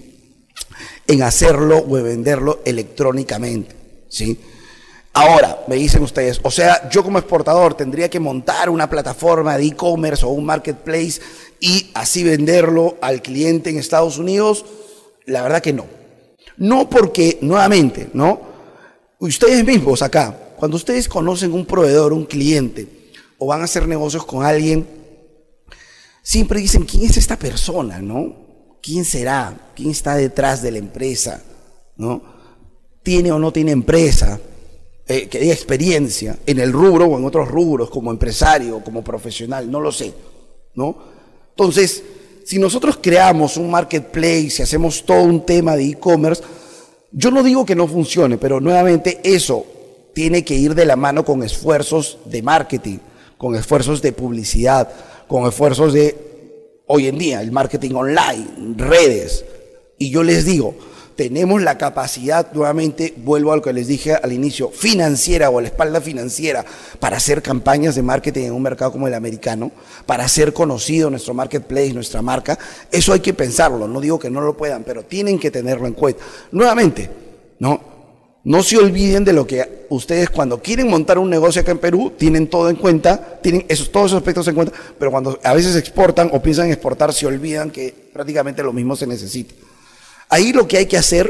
en hacerlo o en venderlo electrónicamente, ¿sí? Ahora, me dicen ustedes, o sea, yo como exportador tendría que montar una plataforma de e-commerce o un marketplace y así venderlo al cliente en Estados Unidos. La verdad que no. No porque, nuevamente, ¿no? Ustedes mismos acá, cuando ustedes conocen un proveedor, un cliente, o van a hacer negocios con alguien, siempre dicen, ¿quién es esta persona, no? ¿Quién será? ¿Quién está detrás de la empresa? ¿No? ¿Tiene o no tiene empresa? Eh, que diga experiencia en el rubro o en otros rubros, como empresario, como profesional, no lo sé, ¿no? Entonces, si nosotros creamos un marketplace y hacemos todo un tema de e-commerce, yo no digo que no funcione, pero nuevamente eso tiene que ir de la mano con esfuerzos de marketing, con esfuerzos de publicidad, con esfuerzos de, hoy en día, el marketing online, redes. Y yo les digo, tenemos la capacidad, nuevamente, vuelvo a lo que les dije al inicio, financiera o a la espalda financiera para hacer campañas de marketing en un mercado como el americano, para hacer conocido nuestro marketplace, nuestra marca. Eso hay que pensarlo, no digo que no lo puedan, pero tienen que tenerlo en cuenta. Nuevamente, no, no se olviden de lo que ustedes cuando quieren montar un negocio acá en Perú, tienen todo en cuenta, tienen esos, todos esos aspectos en cuenta, pero cuando a veces exportan o piensan exportar, se olvidan que prácticamente lo mismo se necesita. Ahí lo que hay que hacer,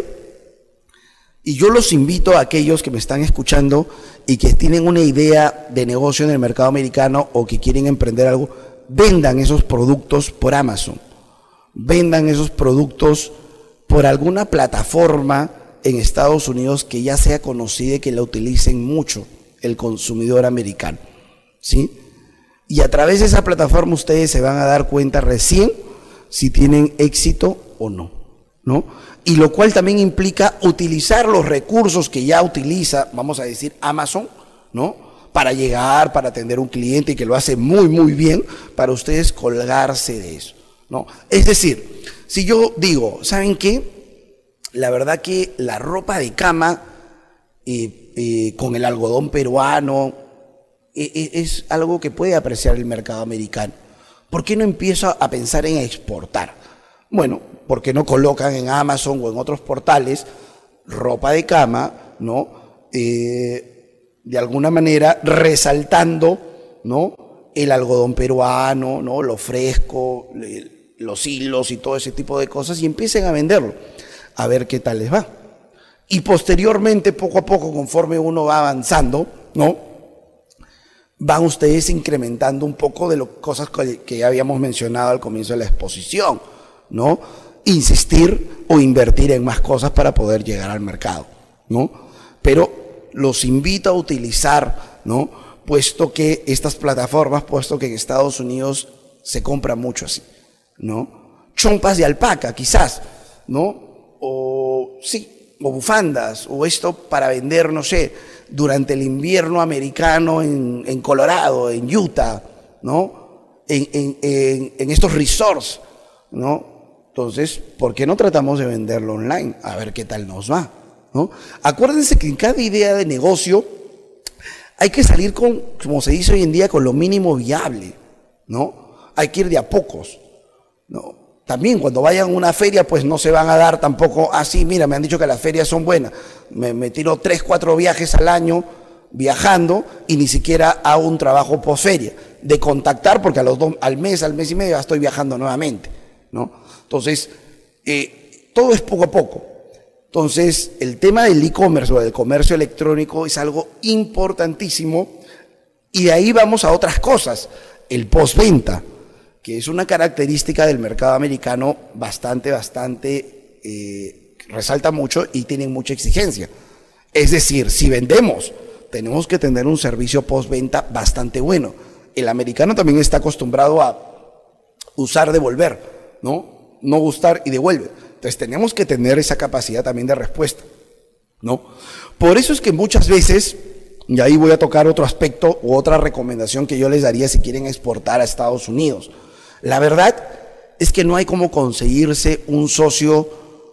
y yo los invito a aquellos que me están escuchando y que tienen una idea de negocio en el mercado americano o que quieren emprender algo, vendan esos productos por Amazon, vendan esos productos por alguna plataforma en Estados Unidos que ya sea conocida y que la utilicen mucho el consumidor americano, ¿sí? Y a través de esa plataforma ustedes se van a dar cuenta recién si tienen éxito o no. ¿No? Y lo cual también implica utilizar los recursos que ya utiliza, vamos a decir, Amazon, ¿no? Para llegar, para atender a un cliente y que lo hace muy, muy bien, para ustedes colgarse de eso, ¿no? Es decir, si yo digo, ¿saben qué? La verdad que la ropa de cama eh, eh, con el algodón peruano eh, es algo que puede apreciar el mercado americano. ¿Por qué no empiezo a pensar en exportar? Bueno, porque no colocan en Amazon o en otros portales ropa de cama, ¿no? Eh, de alguna manera resaltando, ¿no?, el algodón peruano, ¿no?, lo fresco, los hilos y todo ese tipo de cosas, y empiecen a venderlo, a ver qué tal les va. Y posteriormente, poco a poco, conforme uno va avanzando, ¿no?, van ustedes incrementando un poco de las cosas que ya habíamos mencionado al comienzo de la exposición, ¿no? Insistir o invertir en más cosas para poder llegar al mercado, ¿no? Pero los invito a utilizar, ¿no? Puesto que estas plataformas, puesto que en Estados Unidos se compra mucho así, ¿no? Chompas de alpaca, quizás, ¿no? O sí, o bufandas, o esto para vender, no sé, durante el invierno americano en, en Colorado, en Utah, ¿no? En, en, en, en estos resorts, ¿no? Entonces, ¿por qué no tratamos de venderlo online? A ver qué tal nos va, ¿no? Acuérdense que en cada idea de negocio hay que salir con, como se dice hoy en día, con lo mínimo viable, ¿no? Hay que ir de a pocos, ¿no? También cuando vayan a una feria, pues no se van a dar tampoco así, mira, me han dicho que las ferias son buenas, me, me tiro tres, cuatro viajes al año viajando y ni siquiera hago un trabajo posferia, de contactar, porque a los dos, al mes, al mes y medio ya estoy viajando nuevamente, ¿no? Entonces, eh, todo es poco a poco. Entonces, el tema del e-commerce o del comercio electrónico es algo importantísimo y de ahí vamos a otras cosas. El postventa, que es una característica del mercado americano bastante, bastante, eh, resalta mucho y tienen mucha exigencia. Es decir, si vendemos, tenemos que tener un servicio postventa bastante bueno. El americano también está acostumbrado a usar, devolver, ¿no? No gustar y devuelve. Entonces tenemos que tener esa capacidad también de respuesta, ¿no? Por eso es que muchas veces, y ahí voy a tocar otro aspecto u otra recomendación que yo les daría si quieren exportar a Estados Unidos. La verdad es que no hay cómo conseguirse un socio,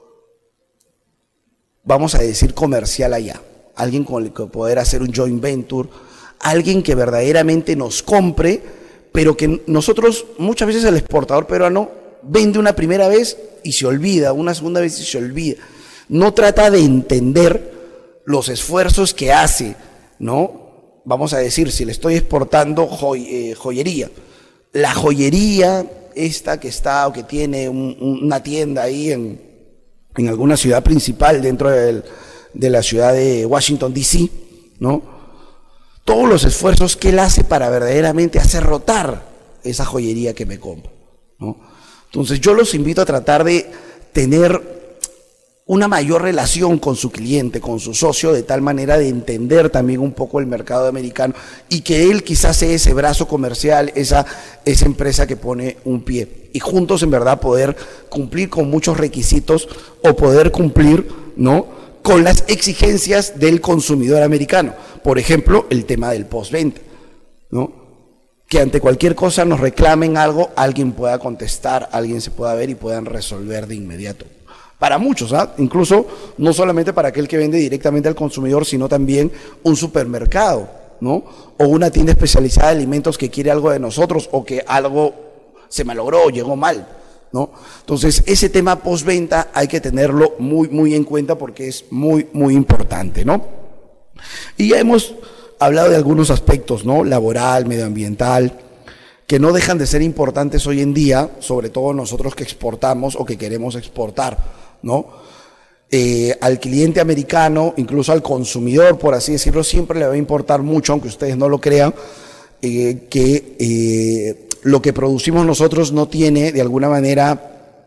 vamos a decir, comercial allá. Alguien con el que poder hacer un joint venture, alguien que verdaderamente nos compre, pero que nosotros, muchas veces el exportador peruano vende una primera vez y se olvida, una segunda vez y se olvida. No trata de entender los esfuerzos que hace, ¿no? Vamos a decir, si le estoy exportando joy, eh, joyería, la joyería esta que está o que tiene un, una tienda ahí en, en alguna ciudad principal dentro del, de la ciudad de Washington, D C, ¿no? Todos los esfuerzos que él hace para verdaderamente hacer rotar esa joyería que me compra, ¿no? Entonces yo los invito a tratar de tener una mayor relación con su cliente, con su socio, de tal manera de entender también un poco el mercado americano y que él quizás sea ese brazo comercial, esa, esa empresa que pone un pie. Y juntos en verdad poder cumplir con muchos requisitos o poder cumplir, ¿no?, con las exigencias del consumidor americano. Por ejemplo, el tema del postventa, ¿no? Que ante cualquier cosa nos reclamen algo, alguien pueda contestar, alguien se pueda ver y puedan resolver de inmediato. Para muchos, ¿ah? Incluso no solamente para aquel que vende directamente al consumidor, sino también un supermercado, ¿no? O una tienda especializada de alimentos que quiere algo de nosotros o que algo se malogró o llegó mal, ¿no? Entonces, ese tema postventa hay que tenerlo muy, muy en cuenta porque es muy, muy importante, ¿no? Y ya hemos hablado de algunos aspectos, ¿no? Laboral, medioambiental, que no dejan de ser importantes hoy en día, sobre todo nosotros que exportamos o que queremos exportar, ¿no? Eh, al cliente americano, incluso al consumidor, por así decirlo, siempre le va a importar mucho, aunque ustedes no lo crean, eh, que eh, lo que producimos nosotros no tiene, de alguna manera,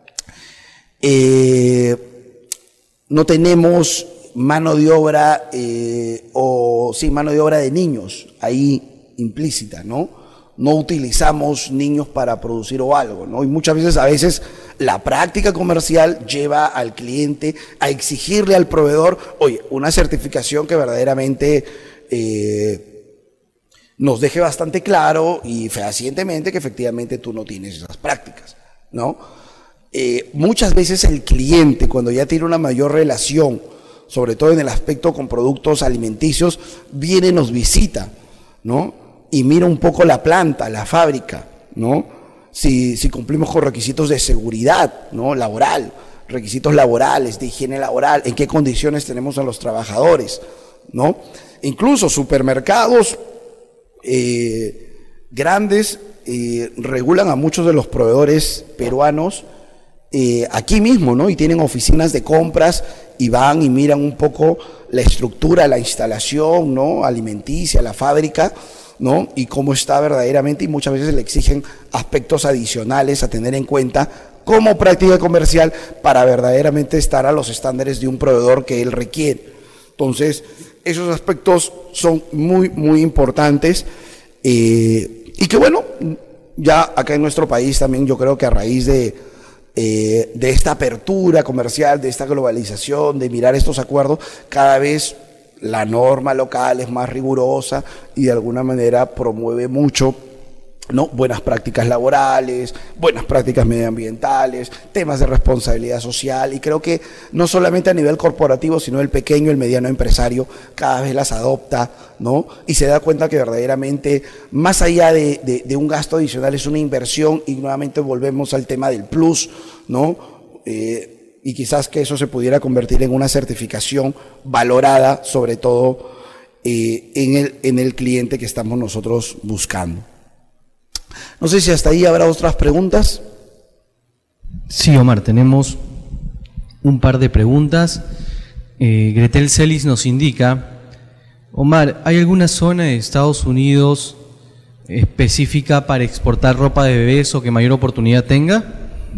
eh, no tenemos mano de obra, eh, o sí, mano de obra de niños, ahí implícita, ¿no? No utilizamos niños para producir o algo, ¿no? Y muchas veces, a veces, la práctica comercial lleva al cliente a exigirle al proveedor, oye, una certificación que verdaderamente eh, nos deje bastante claro y fehacientemente que efectivamente tú no tienes esas prácticas, ¿no? Eh, muchas veces el cliente, cuando ya tiene una mayor relación, sobre todo en el aspecto con productos alimenticios, viene y nos visita, ¿no? Y mira un poco la planta, la fábrica, ¿no? Si, si cumplimos con requisitos de seguridad, ¿no?, laboral, requisitos laborales, de higiene laboral, en qué condiciones tenemos a los trabajadores, ¿no? Incluso supermercados eh, grandes eh, regulan a muchos de los proveedores peruanos eh, aquí mismo, ¿no? Y tienen oficinas de compras y van y miran un poco la estructura, la instalación, ¿no?, alimenticia, la fábrica, ¿no? Y cómo está verdaderamente, y muchas veces le exigen aspectos adicionales a tener en cuenta como práctica comercial para verdaderamente estar a los estándares de un proveedor que él requiere. Entonces, esos aspectos son muy, muy importantes eh, y que bueno, ya acá en nuestro país también yo creo que a raíz de, eh, de esta apertura comercial, de esta globalización, de mirar estos acuerdos, cada vez la norma local es más rigurosa y de alguna manera promueve mucho, ¿no?, buenas prácticas laborales, buenas prácticas medioambientales, temas de responsabilidad social, y creo que no solamente a nivel corporativo, sino el pequeño, el mediano empresario cada vez las adopta, ¿no?, y se da cuenta que verdaderamente más allá de, de, de un gasto adicional es una inversión, y nuevamente volvemos al tema del plus, ¿no?, eh, y quizás que eso se pudiera convertir en una certificación valorada, sobre todo eh, en, el, en el cliente que estamos nosotros buscando. No sé si hasta ahí habrá otras preguntas. Sí, Omar, tenemos un par de preguntas. Eh, Gretel Celis nos indica, Omar, ¿hay alguna zona de Estados Unidos específica para exportar ropa de bebés o que mayor oportunidad tenga?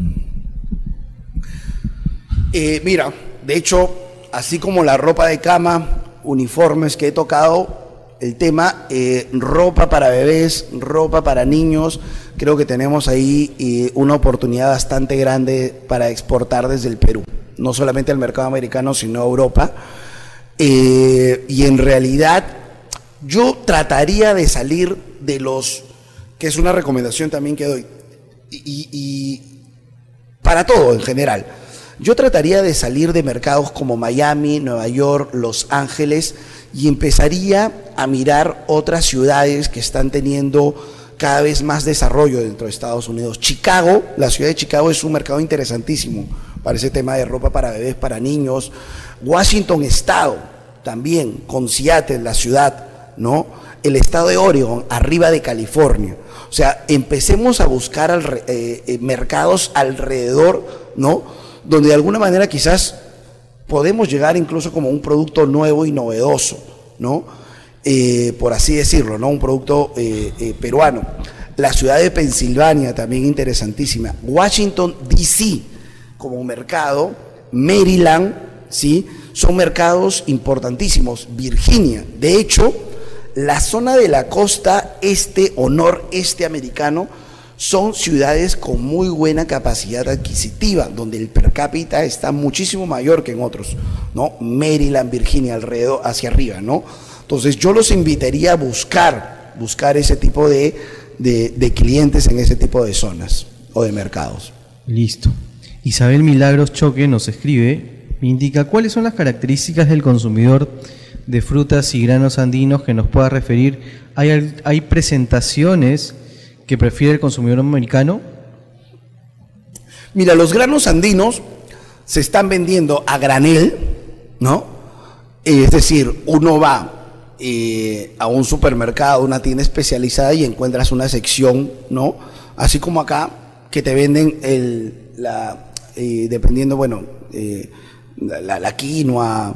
Eh, mira, de hecho, así como la ropa de cama, uniformes que he tocado, el tema eh, ropa para bebés, ropa para niños, creo que tenemos ahí eh, una oportunidad bastante grande para exportar desde el Perú, no solamente al mercado americano, sino a Europa. Eh, y en realidad yo trataría de salir de los, que es una recomendación también que doy, y, y, y para todo en general, yo trataría de salir de mercados como Miami, Nueva York, Los Ángeles, y empezaría a mirar otras ciudades que están teniendo cada vez más desarrollo dentro de Estados Unidos. Chicago, la ciudad de Chicago es un mercado interesantísimo para ese tema de ropa para bebés, para niños. Washington Estado también, con Seattle, la ciudad, ¿no? El estado de Oregon, arriba de California. O sea, empecemos a buscar al, eh, eh, mercados alrededor, ¿no?, donde de alguna manera quizás podemos llegar incluso como un producto nuevo y novedoso, ¿no?, eh, por así decirlo, ¿no?, un producto eh, eh, peruano. La ciudad de Pensilvania también interesantísima. Washington D C como mercado, Maryland, ¿sí?, son mercados importantísimos. Virginia, de hecho, la zona de la costa este o noreste americano son ciudades con muy buena capacidad adquisitiva, donde el per cápita está muchísimo mayor que en otros, ¿no? Maryland, Virginia, alrededor, hacia arriba, ¿no? Entonces yo los invitaría a buscar, buscar ese tipo de, de, de clientes en ese tipo de zonas o de mercados. Listo. Isabel Milagros Choque nos escribe, me indica cuáles son las características del consumidor de frutas y granos andinos que nos pueda referir. ¿Hay, hay presentaciones que prefiere el consumidor americano? Mira, los granos andinos se están vendiendo a granel, ¿no? Es decir, uno va eh, a un supermercado, una tienda especializada y encuentras una sección, ¿no?, así como acá, que te venden el, la, eh, dependiendo, bueno, eh, la, la quinoa,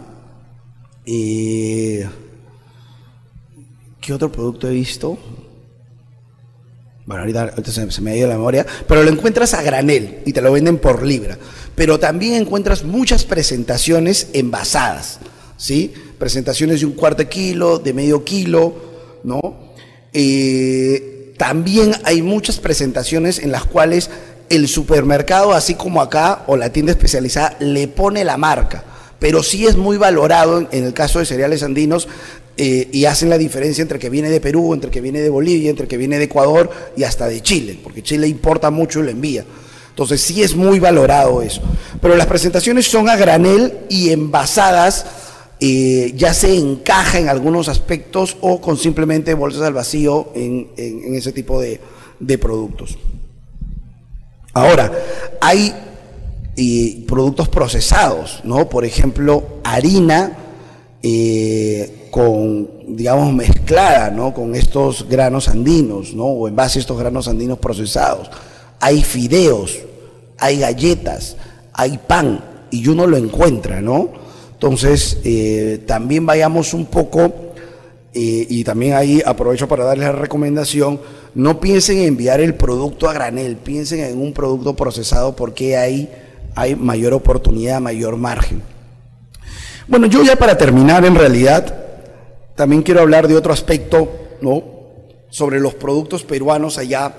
eh, ¿qué otro producto he visto? Bueno, ahorita, ahorita se, se me ha ido la memoria, pero lo encuentras a granel y te lo venden por libra. Pero también encuentras muchas presentaciones envasadas, ¿sí? Presentaciones de un cuarto de kilo, de medio kilo, ¿no? Eh, también hay muchas presentaciones en las cuales el supermercado, así como acá, o la tienda especializada, le pone la marca, pero sí es muy valorado en, en el caso de cereales andinos. Eh, y hacen la diferencia entre que viene de Perú, entre que viene de Bolivia, entre que viene de Ecuador y hasta de Chile, porque Chile importa mucho y lo envía. Entonces sí es muy valorado eso. Pero las presentaciones son a granel y envasadas, eh, ya se encaja en algunos aspectos o con simplemente bolsas al vacío en, en, en ese tipo de, de productos. Ahora, hay eh, productos procesados, ¿no? Por ejemplo, harina, eh, con, digamos, mezclada, ¿no?, con estos granos andinos, ¿no?, o en base a estos granos andinos procesados. Hay fideos, hay galletas, hay pan, y uno lo encuentra, ¿no? Entonces, eh, también vayamos un poco Eh, y también ahí aprovecho para darles la recomendación, no piensen en enviar el producto a granel, piensen en un producto procesado porque ahí hay mayor oportunidad, mayor margen. Bueno, yo ya para terminar, en realidad, también quiero hablar de otro aspecto, ¿no?, sobre los productos peruanos allá,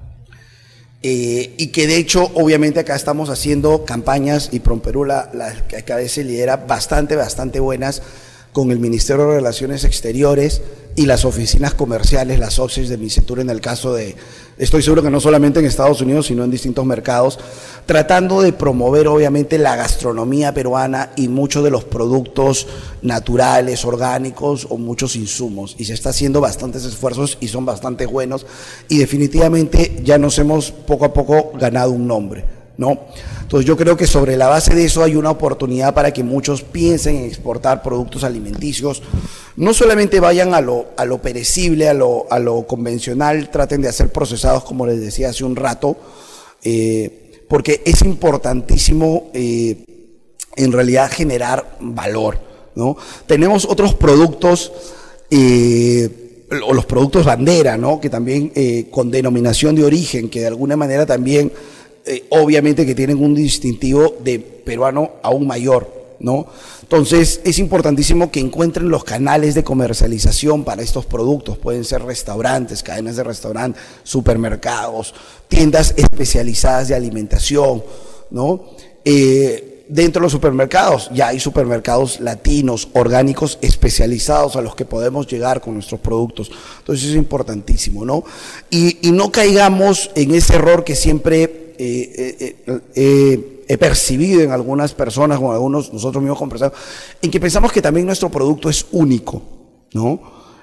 eh, y que de hecho, obviamente acá estamos haciendo campañas, y PROMPERÚ, la, la que acá se lidera, bastante, bastante buenas, con el Ministerio de Relaciones Exteriores y las oficinas comerciales, las O C S de MICETUR, en el caso de, estoy seguro que no solamente en Estados Unidos, sino en distintos mercados, tratando de promover obviamente la gastronomía peruana y muchos de los productos naturales, orgánicos o muchos insumos. Y se está haciendo bastantes esfuerzos y son bastante buenos y definitivamente ya nos hemos poco a poco ganado un nombre, ¿no? Entonces yo creo que sobre la base de eso hay una oportunidad para que muchos piensen en exportar productos alimenticios, no solamente vayan a lo, a lo perecible, a lo, a lo convencional, traten de hacer procesados como les decía hace un rato, eh, porque es importantísimo eh, en realidad generar valor, ¿no? Tenemos otros productos, eh, o los productos bandera, ¿no?, que también eh, con denominación de origen, que de alguna manera también Eh, obviamente que tienen un distintivo de peruano aún mayor, ¿no? Entonces es importantísimo que encuentren los canales de comercialización para estos productos. Pueden ser restaurantes, cadenas de restaurantes, supermercados, tiendas especializadas de alimentación, ¿no? Eh, dentro de los supermercados ya hay supermercados latinos, orgánicos, especializados a los que podemos llegar con nuestros productos. Entonces es importantísimo, ¿no? Y, y no caigamos en ese error que siempre Eh, eh, eh, eh, he percibido en algunas personas, o en algunos nosotros mismos conversamos, en que pensamos que también nuestro producto es único, ¿no?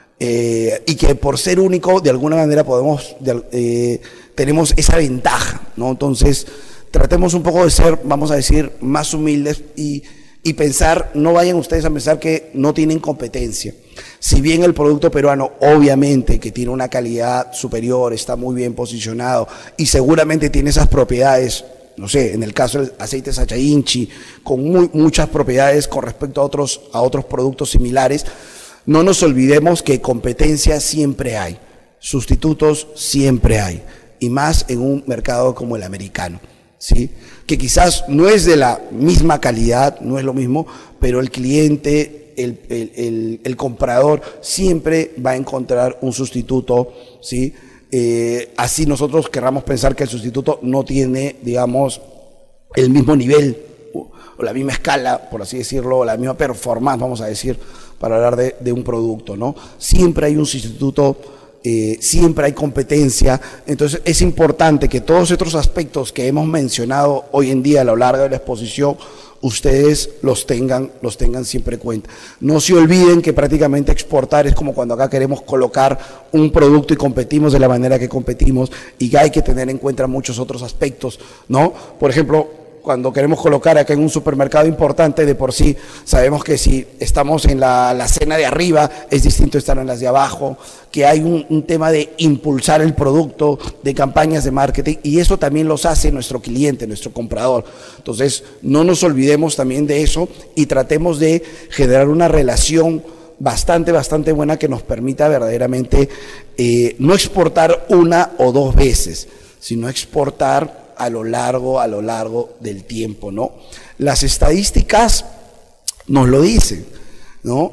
Eh, y que por ser único, de alguna manera podemos, de, eh, tenemos esa ventaja, ¿no? Entonces, tratemos un poco de ser, vamos a decir, más humildes y, y pensar, no vayan ustedes a pensar que no tienen competencia. Si bien el producto peruano obviamente que tiene una calidad superior, está muy bien posicionado y seguramente tiene esas propiedades, no sé, en el caso del aceite Sacha Inchi, con muy, muchas propiedades con respecto a otros, a otros productos similares, no nos olvidemos que competencia siempre hay, sustitutos siempre hay, y más en un mercado como el americano, ¿sí?, que quizás no es de la misma calidad, no es lo mismo, pero el cliente, el, el, el, el comprador siempre va a encontrar un sustituto, ¿sí? Eh, así nosotros querramos pensar que el sustituto no tiene, digamos, el mismo nivel o, o la misma escala, por así decirlo, o la misma performance, vamos a decir, para hablar de, de un producto, ¿no? Siempre hay un sustituto. Eh, siempre hay competencia, entonces es importante que todos estos aspectos que hemos mencionado hoy en día a lo largo de la exposición, ustedes los tengan, los tengan siempre en cuenta. No se olviden que prácticamente exportar es como cuando acá queremos colocar un producto y competimos de la manera que competimos, y que hay que tener en cuenta muchos otros aspectos, ¿no? Por ejemplo, cuando queremos colocar acá en un supermercado importante, de por sí sabemos que si estamos en la, la cena de arriba es distinto estar en las de abajo, que hay un, un tema de impulsar el producto, de campañas de marketing, y eso también los hace nuestro cliente, nuestro comprador. Entonces no nos olvidemos también de eso y tratemos de generar una relación bastante, bastante buena que nos permita verdaderamente eh, no exportar una o dos veces, sino exportar a lo largo, a lo largo del tiempo, ¿no? Las estadísticas nos lo dicen, ¿no?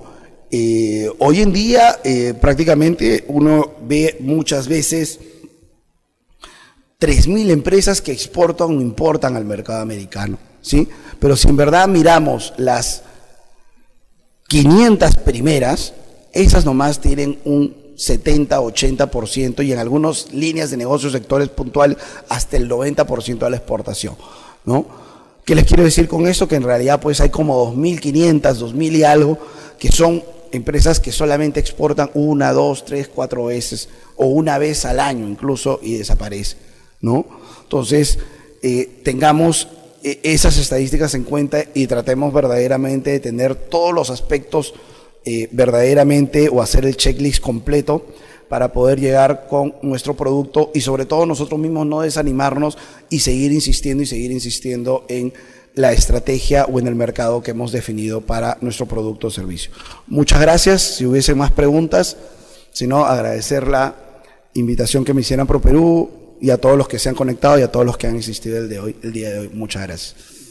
Eh, hoy en día eh, prácticamente uno ve muchas veces tres mil empresas que exportan o importan al mercado americano, ¿sí? Pero si en verdad miramos las quinientas primeras, esas nomás tienen un setenta, ochenta por ciento y en algunas líneas de negocios, sectores puntuales, hasta el noventa por ciento de la exportación, ¿no? ¿Qué les quiero decir con esto? Que en realidad pues hay como dos mil quinientas, dos mil y algo, que son empresas que solamente exportan una, dos, tres, cuatro veces, o una vez al año incluso, y desaparece, ¿no? Entonces, eh, tengamos eh, esas estadísticas en cuenta y tratemos verdaderamente de tener todos los aspectos Eh, verdaderamente, o hacer el checklist completo para poder llegar con nuestro producto, y sobre todo nosotros mismos no desanimarnos y seguir insistiendo y seguir insistiendo en la estrategia o en el mercado que hemos definido para nuestro producto o servicio. Muchas gracias. Si hubiese más preguntas, si no, agradecer la invitación que me hicieran ProPerú y a todos los que se han conectado y a todos los que han asistido el, de hoy, el día de hoy. Muchas gracias.